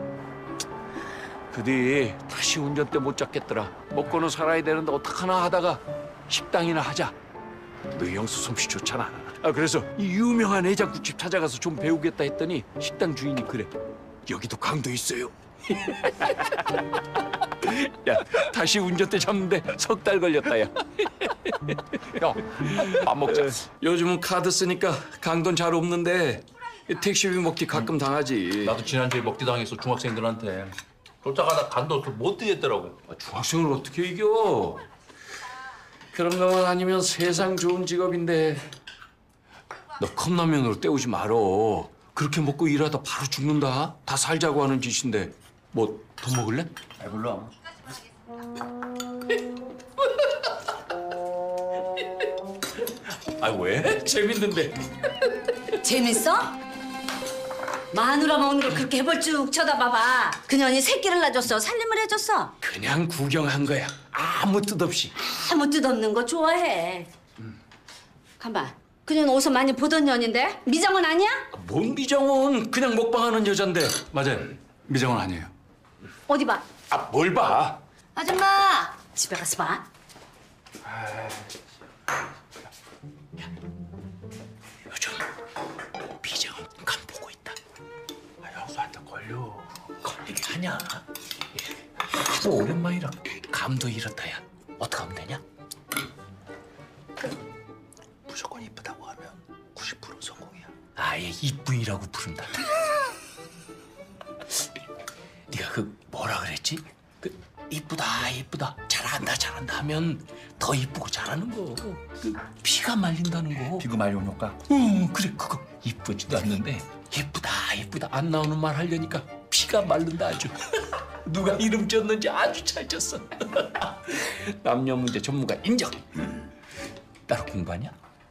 그 뒤 다시 운전대 못 잡겠더라. 먹고는 살아야 되는데 어떡하나 하다가 식당이나 하자. 너 영수 솜씨 좋잖아. 아, 그래서 이 유명한 해장국집 찾아가서 좀 배우겠다 했더니 식당 주인이 그래. 여기도 강도 있어요. 야, 다시 운전대 잡는데 석 달 걸렸다, 야. 야, 밥 먹자. 요즘은 카드 쓰니까 강도는 잘 없는데 택시비 먹기 가끔 당하지. 나도 지난주에 먹튀 당했어, 중학생들한테. 쫓아가다 간도 못 뛰겠더라고. 아, 중학생을 어떻게 이겨? 그런 것만 아니면 세상 좋은 직업인데. 너 컵라면으로 때우지 말어. 그렇게 먹고 일하다 바로 죽는다. 다 살자고 하는 짓인데. 뭐 더 먹을래? 배불러. 아, 왜? 재밌는데. 재밌어? 마누라 먹는 걸 그렇게 해벌쭉 쳐다봐봐. 그년이 새끼를 낳아줬어. 살림을 해줬어. 그냥 구경한 거야. 아무 뜻 없이. 아무 뜻 없는 거 좋아해. 가만. 그년 어디서 많이 보던 년인데? 미정은 아니야? 뭔 미정은 그냥 먹방하는 여잔데. 맞아요. 미정은 아니에요. 어디 봐. 아, 뭘 봐? 아줌마. 집에 가서 봐. 요즘 미정은 간 보고 있다. 아, 형수한테 걸려. 걸리게 하냐? 또 오랜만이라 감도 이렇다야. 어떻게 하면 되냐? 무조건 이쁘다고 하면 구십 퍼센트 성공이야. 아예 이쁜이라고 부른다. 네가 그 뭐라 그랬지? 그 이쁘다 이쁘다 잘한다 잘한다 하면 더 이쁘고 잘하는 거. 그 피가 말린다는 거. 피부 말리는 효과. 응 그래 그거. 이쁘지도 않는데 예쁘다 예쁘다 안 나오는 말 하려니까 피가 마른다 아주. 누가 이름 지었는지 아주 잘 지었어. 남녀 문제 전문가 인정. 따로 공부하냐?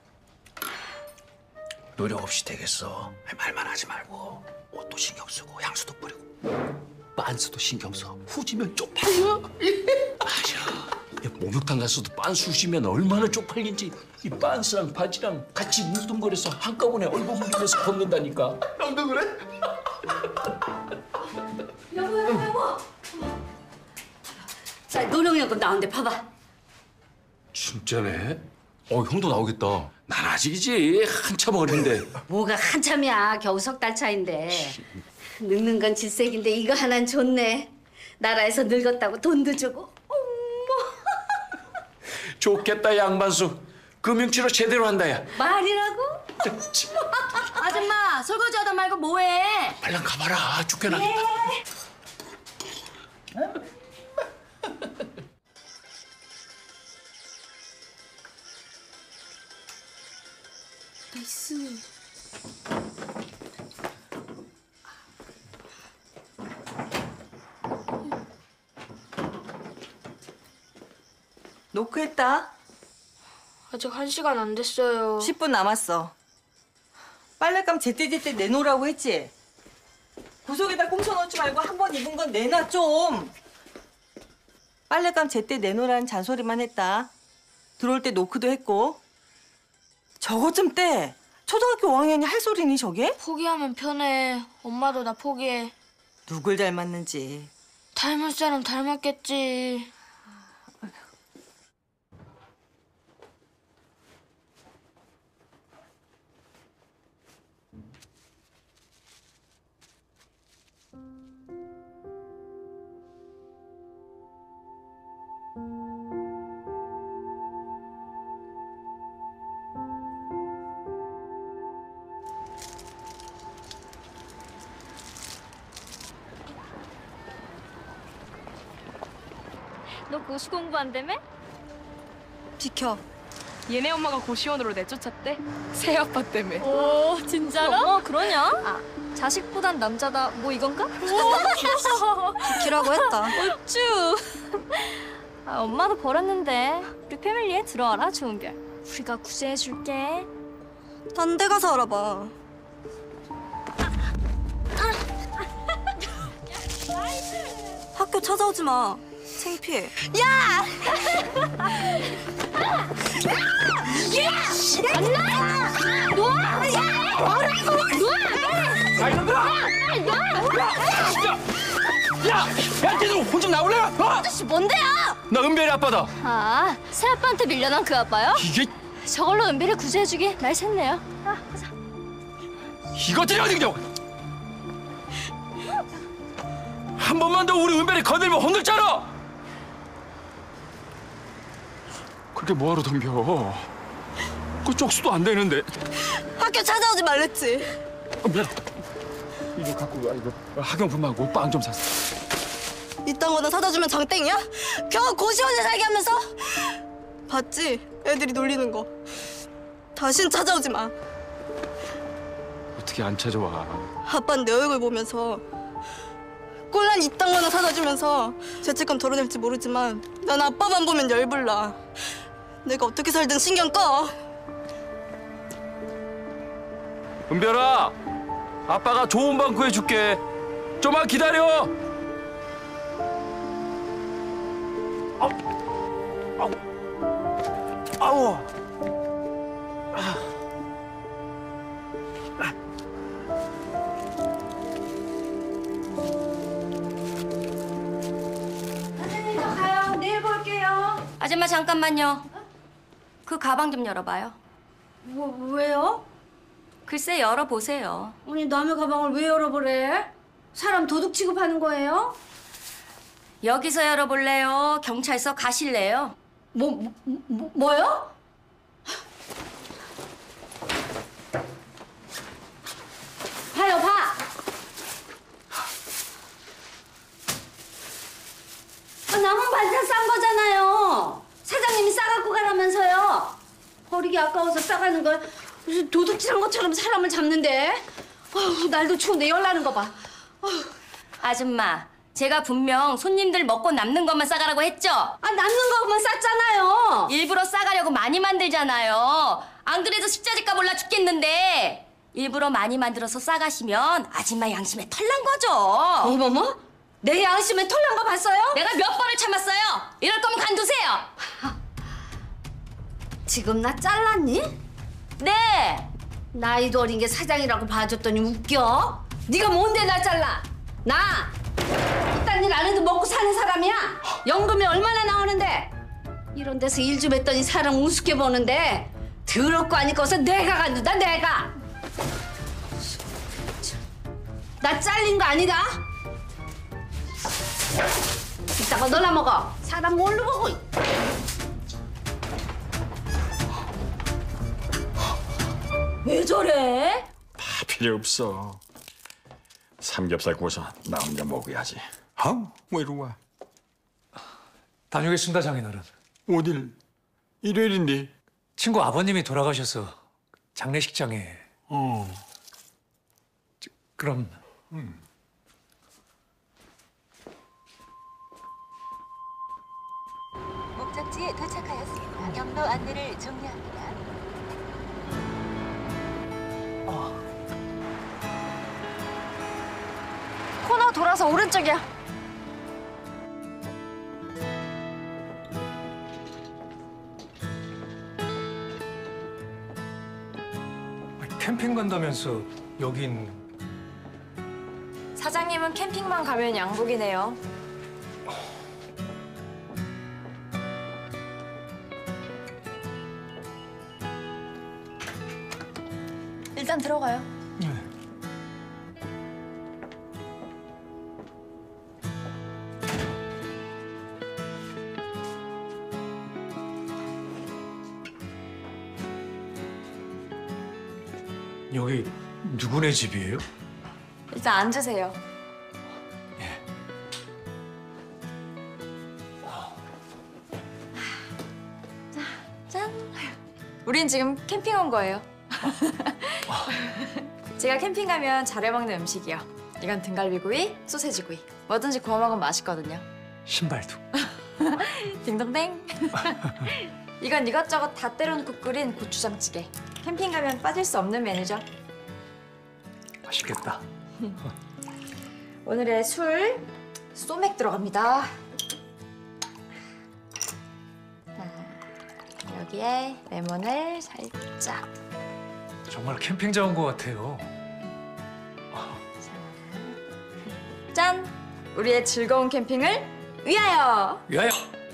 노력 없이 되겠어. 말만 하지 말고 옷도 신경 쓰고 향수도 뿌리고 빤스도 신경 써. 후지면 쪽팔려. 맞아. 목욕탕 갔어도 빤스 후지면 얼마나 쪽팔린지. 이 빤스랑 바지랑 같이 뭉뚱거려서 한꺼번에 얼굴 뭉뚱해서 벗는다니까. 형도 그래? 여보 여보 여보. 자 노령연금 나온대 봐봐. 진짜네? 어 형도 나오겠다. 난 아직이지. 한참 어린데. 뭐가 한참이야. 겨우 석 달 차인데. 늙는 건 질색인데 이거 하나는 좋네. 나라에서 늙었다고 돈도 주고. 좋겠다 양반수. 금융치료 제대로 한다 야. 말이라고? 아줌마 설거지 하다 말고 뭐해? 빨랑 가봐라. 쫓겨나겠다. 나이스. 노크했다. 아직 한 시간 안 됐어요. 십 분 남았어. 빨랫감 제때제때 내놓으라고 했지? 구석에다 꽁쳐놓지 말고 한 번 입은 건 내놔 좀. 빨랫감 제때 내놓으라는 잔소리만 했다. 들어올 때 노크도 했고. 저것 좀 떼. 초등학교 오 학년이 할 소리니 저게? 포기하면 편해. 엄마도 나 포기해. 누굴 닮았는지. 닮을 사람 닮았겠지. 너 고시 공부한다며? 비켜. 얘네 엄마가 고시원으로 내쫓았대. 새아빠 때문에. 오, 진짜로? 어, 그러냐? 아, 자식보단 남자다. 뭐 이건가? 비키라고 했다. 어쭈. 아, 엄마도 버렸는데 우리 패밀리에 들어와라, 좋은별. 우리가 구제해줄게. 딴 데 가서 알아봐. 학교 찾아오지 마. 창피해. 야! 야! 안 나! 놓아! 야! 뭐라고! 놓아! 야, 이놈들아! 야! 야, 쟤들 혼자 나올래? 어? 아저씨 뭔데요? 나 은별이 아빠다. 아, 새아빠한테 밀려난 그 아빠요? 이게 저걸로 은별이 구제해주기 날 샜네요. 아, 가자. 이것들이 어디 그냥 한 번만 더 우리 은별이 거들면 혼들잖아. 그게 뭐하러 덤벼? 그 쪽수도 안 되는데. 학교 찾아오지 말랬지. 은별아, 이거 갖고 와. 이거 학용품하고 빵 좀 샀어. 이딴 거나 사다 주면 장땡이야? 겨우 고시원에 살게 하면서? 봤지? 애들이 놀리는 거. 다신 찾아오지 마. 어떻게 안 찾아와? 아빠는 내 얼굴 보면서 꼴랑 이딴 거나 사다 주면서 죄책감 덜어낼지 모르지만 난 아빠만 보면 열불나. 내가 어떻게 살든 신경 꺼. 은별아, 아빠가 좋은 방 구해줄게. 좀만 기다려. 아우. 선생님 저 가요. 내일 볼게요. 아줌마 잠깐만요. 그 가방 좀 열어봐요. 뭐, 왜요? 글쎄 열어보세요. 아니 남의 가방을 왜 열어보래? 사람 도둑 취급하는 거예요? 여기서 열어볼래요? 경찰서 가실래요? 뭐, 뭐, 뭐 뭐요? 봐요 봐! 아, 남은 반찬 싼 거잖아요. 사장님이 싸갖고 가라면서요. 버리기 아까워서 싸가는 걸 무슨 도둑질한 것처럼 사람을 잡는데. 아우, 날도 추운데 열나는 거 봐. 아우. 아줌마, 제가 분명 손님들 먹고 남는 것만 싸가라고 했죠? 아, 남는 것만 쌌잖아요. 일부러 싸가려고 많이 만들잖아요. 안 그래도 식자재가 몰라 죽겠는데. 일부러 많이 만들어서 싸가시면 아줌마 양심에 털난 거죠. 어머머? 내 양심에 털난 거 봤어요? 내가 몇 번을 참았어요. 이럴 거면 간두세요. 지금 나 잘랐니? 네. 나이도 어린 게 사장이라고 봐줬더니 웃겨? 네가 뭔데 나 잘라? 나 이딴 일 안 해도 먹고 사는 사람이야. 연금이 얼마나 나오는데? 이런 데서 일 좀 했더니 사람 우습게 보는데 더럽고 안 입고서 내가 간두다 내가. 나 잘린 거 아니다? 이따가 너나 먹어. 사람 뭘로 보고. 왜 저래? 다 필요 없어. 삼겹살 구워서 나 혼자 먹어야지. 아우, 왜 이리 와? 다녀오겠습니다, 장인어른. 어딜? 일요일인데. 친구 아버님이 돌아가셔서 장례식장에. 어. 저, 그럼. 음. 목적지에 도착하였습니다. 경로 안내를 종료합니다. 코너 돌아서 오른쪽이야. 캠핑 간다면서 여긴. 사장님은 캠핑만 가면 양복이네요. 일단 들어가요. 여기 누구네 집이에요? 일단 앉으세요. 자, 짠. 우린 지금 캠핑 온 거예요. 제가 캠핑 가면 잘해 먹는 음식이요. 이건 등갈비구이, 소세지구이. 뭐든지 구워 먹으면 맛있거든요. 신발도. 딩동댕. 이건 이것저것 다 때려놓고 끓인 고추장찌개. 캠핑 가면 빠질 수 없는 메뉴죠. 맛있겠다. 오늘의 술, 소맥 들어갑니다. 자, 여기에 레몬을 살짝. 정말 캠핑장 온 것 같아요. 짠! 우리의 즐거운 캠핑을 위하여! 위하여!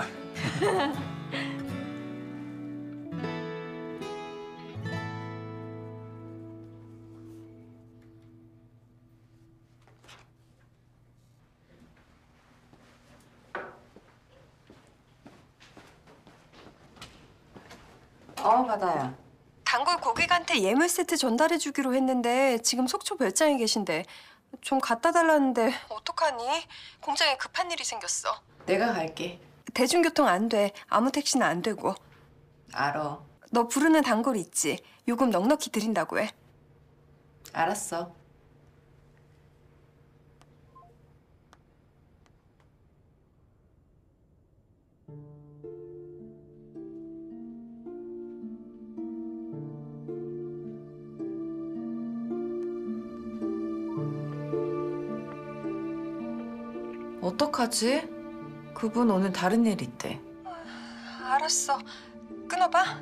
어, 바다야. 단골 고객한테 예물 세트 전달해주기로 했는데 지금 속초 별장에 계신데 좀 갖다 달라는데 어떡하니? 공장에 급한 일이 생겼어. 내가 갈게. 대중교통 안 돼. 아무 택시는 안 되고. 알아. 너 부르는 단골 있지? 요금 넉넉히 드린다고 해. 알았어. 어떡하지? 그분 오늘 다른 일 있대. 알았어. 끊어봐.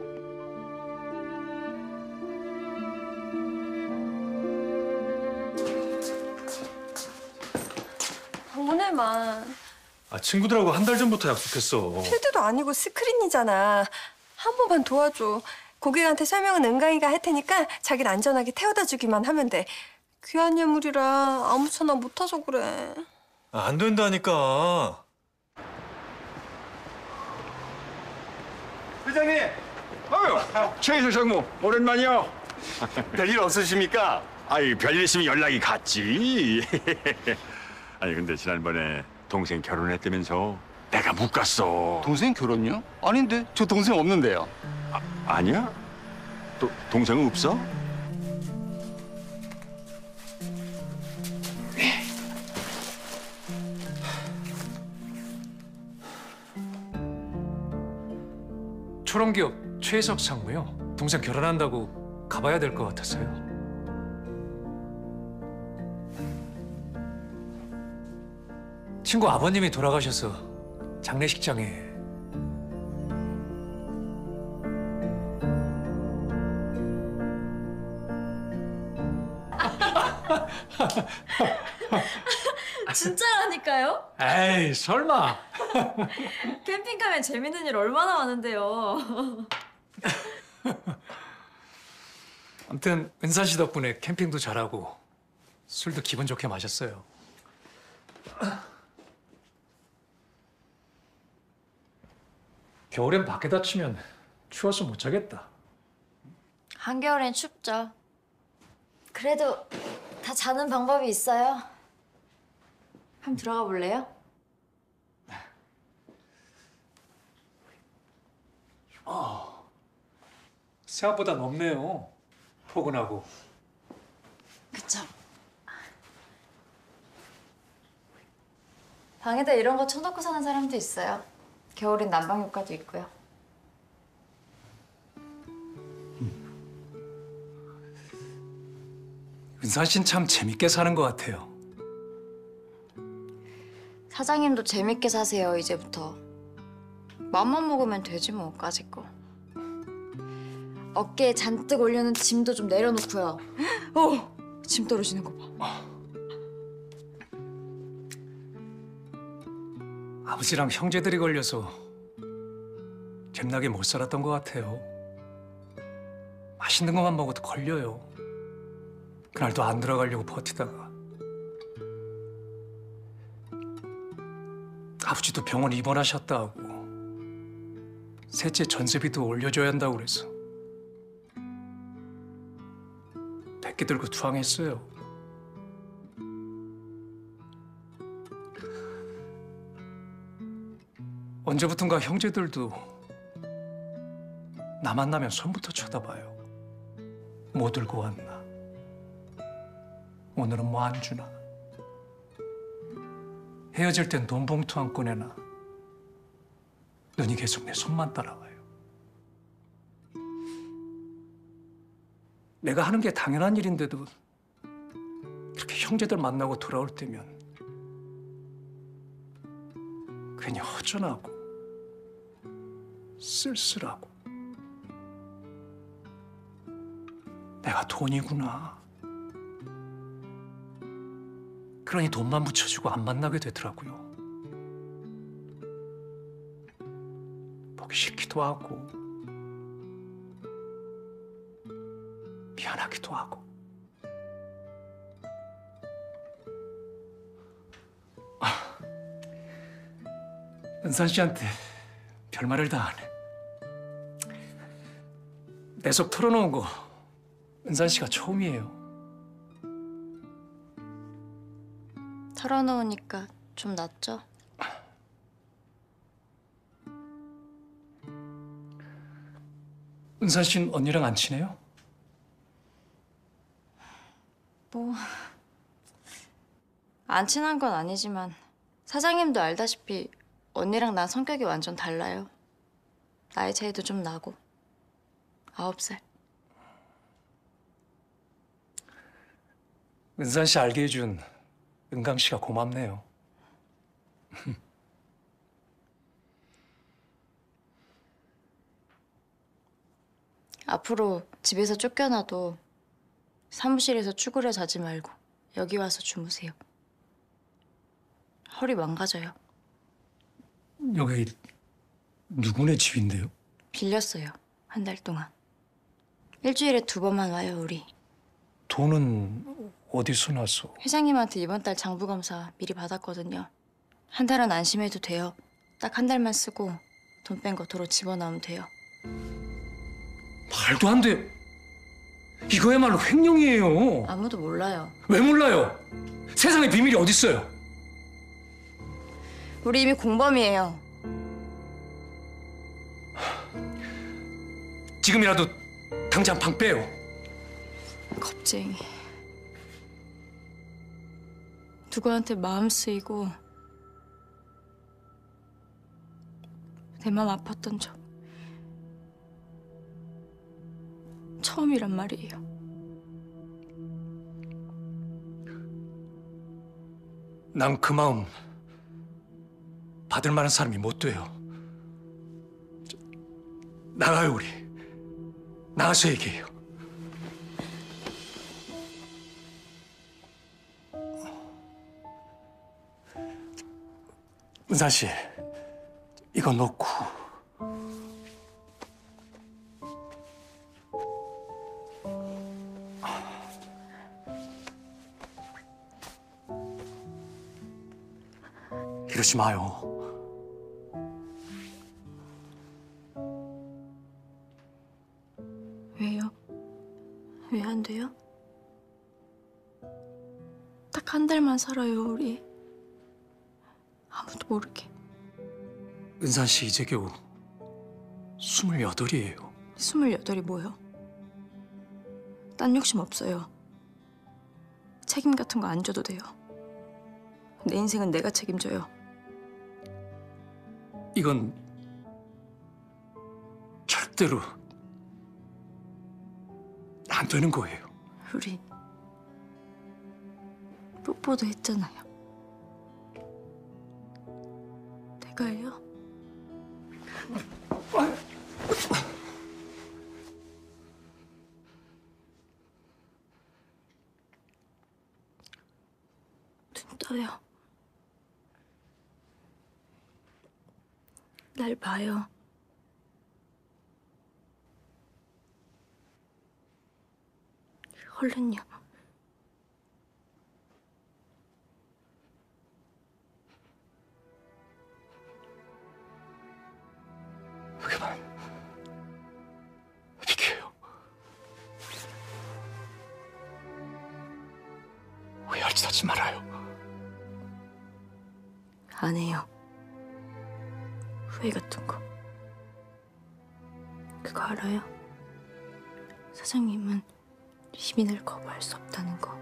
오늘만. 아 친구들하고 한 달 전부터 약속했어. 필드도 아니고 스크린이잖아. 한 번만 도와줘. 고객한테 설명은 은강이가 할 테니까 자기를 안전하게 태워다 주기만 하면 돼. 귀한 예물이라 아무렇게나 못 타서 그래. 아, 안 된다니까. 회장님! 아유, 최희수 상무, 오랜만이요. 별일 없으십니까? 아이, 별일 있으면 연락이 갔지. 아니, 근데 지난번에 동생 결혼했다면서 내가 못 갔어. 동생 결혼요? 아닌데 저 동생 없는데요. 아, 아니야? 또 동생은 없어? 초롱기업 최석 상무요. 동생 결혼한다고 가봐야 될 것 같아서요. 친구 아버님이 돌아가셔서 장례식장에 진짜라니까요? 에이 설마. 캠핑 가면 재밌는 일 얼마나 많은데요. 아무튼 은산 씨 덕분에 캠핑도 잘하고 술도 기분 좋게 마셨어요. 겨울엔 밖에다 치면 추워서 못 자겠다. 한겨울엔 춥죠. 그래도 다 자는 방법이 있어요. 한번 들어가 볼래요? 어, 생각보다 높네요. 포근하고. 그쵸. 방에다 이런 거 쳐놓고 사는 사람도 있어요. 겨울엔 난방 효과도 있고요. 은산 씨는 참 재밌게 사는 것 같아요. 사장님도 재밌게 사세요, 이제부터. 맘만 먹으면 되지 뭐, 까짓 거. 어깨에 잔뜩 올려놓은 짐도 좀 내려놓고요. 어, 짐 떨어지는 거 봐. 아버지랑 형제들이 걸려서 잼나게 못 살았던 것 같아요. 맛있는 것만 먹어도 걸려요. 그날도 안 들어가려고 버티다가 아버지도 병원 입원하셨다 하고 셋째 전세비도 올려줘야 한다고 그래서 백기 들고 투항했어요. 언제부턴가 형제들도 나 만나면 손부터 쳐다봐요. 뭐 들고 왔나? 오늘은 뭐 안 주나? 헤어질 땐 돈 봉투 안 꺼내나? 눈이 계속 내 손만 따라와요. 내가 하는 게 당연한 일인데도 그렇게 형제들 만나고 돌아올 때면 괜히 허전하고 쓸쓸하고 내가 돈이구나. 그러니 돈만 붙여주고 안 만나게 되더라고요. 보기 싫기도 하고 미안하기도 하고. 아, 은산 씨한테 별말을 다 하네. 내 속 털어놓은 거 은산 씨가 처음이에요. 털어놓으니까 좀 낫죠? 은산 씨는 언니랑 안 친해요? 뭐... 안 친한 건 아니지만 사장님도 알다시피 언니랑 난 성격이 완전 달라요. 나이 차이도 좀 나고. 아홉 살. 은산 씨 알게 해준 은강 씨가 고맙네요. 앞으로 집에서 쫓겨나도 사무실에서 쭈그려 자지 말고 여기 와서 주무세요. 허리 망가져요. 여기 누구네 집인데요? 빌렸어요. 한 달 동안. 일주일에 두 번만 와요, 우리. 돈은 어디서 났어? 회장님한테 이번 달 장부 검사 미리 받았거든요. 한 달은 안심해도 돼요. 딱 한 달만 쓰고 돈 뺀 거 도로 집어넣으면 돼요. 말도 안 돼. 이거야말로 횡령이에요. 아무도 몰라요. 왜 몰라요? 세상에 비밀이 어딨어요? 우리 이미 공범이에요. 지금이라도 당장 방 빼요. 겁쟁이. 누구한테 마음 쓰이고 내 맘 아팠던 적 처음이란 말이에요. 난 그 마음 받을 만한 사람이 못 돼요. 저, 나가요, 우리. 나가서 얘기해요. 은사 씨, 이거 놓고. 이러지 마요. 왜요? 왜 안 돼요? 딱 한 달만 살아요, 우리. 아무도 모르게. 은사 씨 이제 겨우 스물여덟이에요. 스물여덟이 뭐요? 딴 욕심 없어요. 책임 같은 거 안 져도 돼요. 내 인생은 내가 책임져요. 이건 절대로 안 되는 거예요. 우리 뽀뽀도 했잖아요. 내가 해요? 눈 떠요. 날 봐요. 얼른요. 그만. 비켜요. 후회할짓 하지 말아요. 안 해요. 후회 같은 거. 그거 알아요? 사장님은 시민을 거부할 수 없다는 거.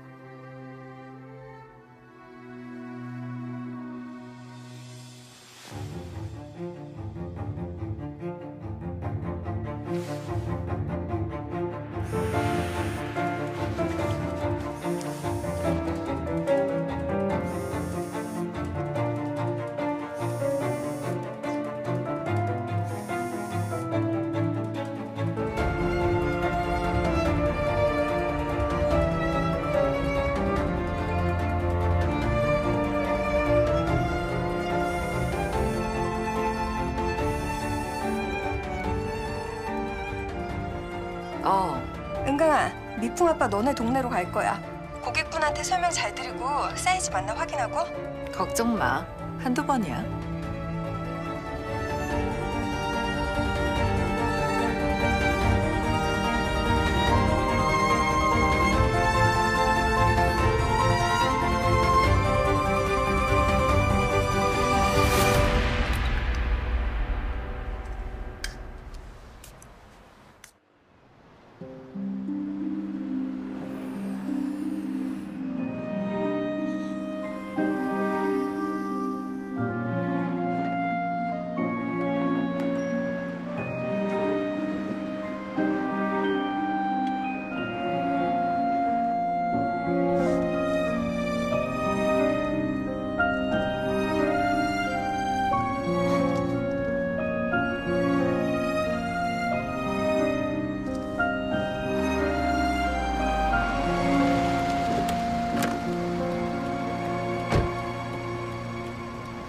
어. 은강아, 미풍 아빠 너네 동네로 갈 거야. 고객분한테 설명 잘 드리고 사이즈 맞나 확인하고. 걱정 마. 한두 번이야.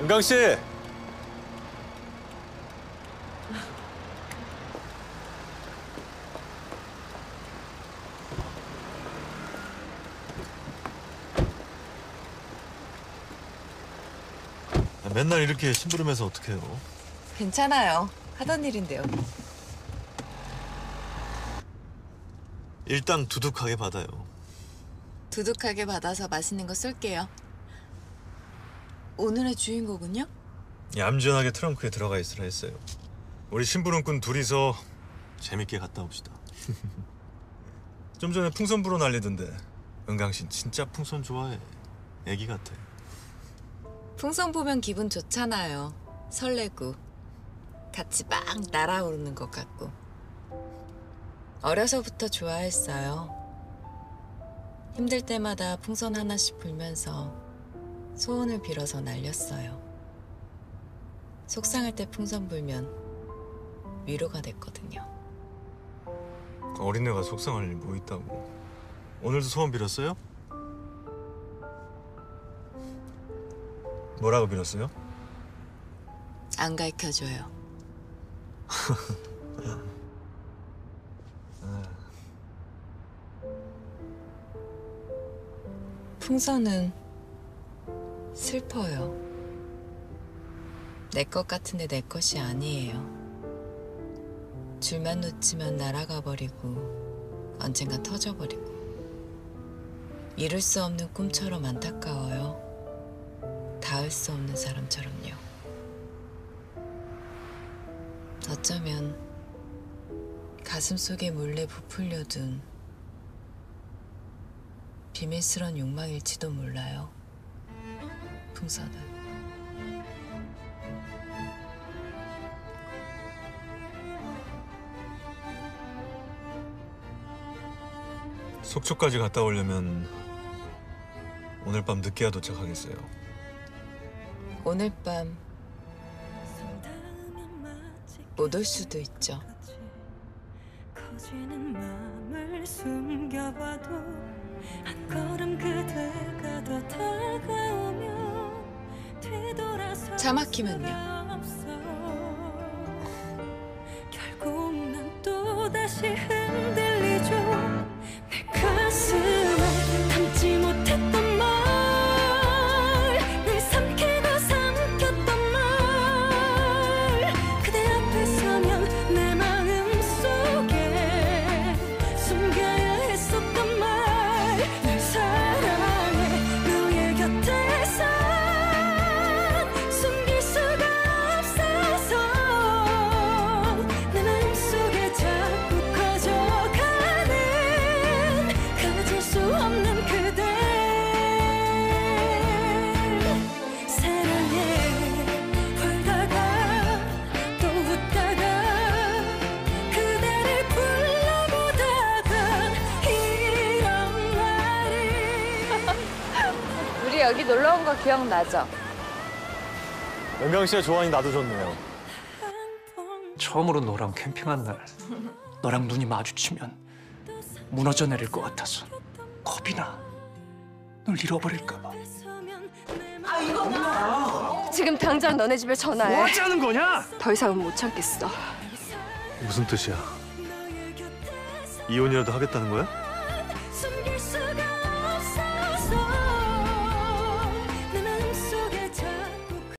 은강 씨. 맨날 이렇게 심부름해서 어떡해요? 괜찮아요. 하던 일인데요. 일당 두둑하게 받아요. 두둑하게 받아서 맛있는 거 쏠게요. 오늘의 주인공은요? 얌전하게 트렁크에 들어가 있으라 했어요. 우리 심부름꾼 둘이서 재밌게 갔다 옵시다. 좀 전에 풍선 불어 날리던데 은강 씨는 진짜 풍선 좋아해. 애기 같아. 풍선 보면 기분 좋잖아요. 설레고 같이 막 날아오르는 것 같고. 어려서부터 좋아했어요. 힘들 때마다 풍선 하나씩 불면서 소원을 빌어서 날렸어요. 속상할 때 풍선 불면 위로가 됐거든요. 어린애가 속상할 일 뭐 있다고. 오늘도 소원 빌었어요? 뭐라고 빌었어요? 안 가르쳐줘요. 풍선은 슬퍼요. 내 것 같은데 내 것이 아니에요. 줄만 놓치면 날아가 버리고 언젠가 터져버리고. 이룰 수 없는 꿈처럼 안타까워요. 닿을 수 없는 사람처럼요. 어쩌면 가슴 속에 몰래 부풀려둔 비밀스러운 욕망일지도 몰라요. 풍선은. 속초까지 갔다 오려면 오늘 밤 늦게야 도착하겠어요. 오늘 밤 못 올 수도 있죠. 커지는 맘을 숨겨봐도 한 걸음 그대가 더 다가오면 뒤돌아서 차 막히면요? 결국 난 또다시 흔들리죠. 내 가슴에 담지 못했던 말 늘 삼키고 삼켰던 말 그대 앞에 서면 내 마음 속에 숨겨야 했었던 말 늘 사랑해 너의 곁에서 숨길 수가 없어서 내 마음 속에 자꾸 커져가는 가질 수 없는 그대 사랑해 울다가 또 웃다가 그대를 불러보다가 이런 말이 우리 여기 놀러 온 거 기억나죠? 은강 씨가 좋아하니 나도 좋네요. 처음으로 너랑 캠핑한 날 너랑 눈이 마주치면 무너져 내릴 것 같아서 겁이 나. 널 잃어버릴까 봐. 지금 당장 너네 집에 전화해. 뭐 하자는 거냐? 더 이상은 못 참겠어. 무슨 뜻이야? 이혼이라도 하겠다는 거야?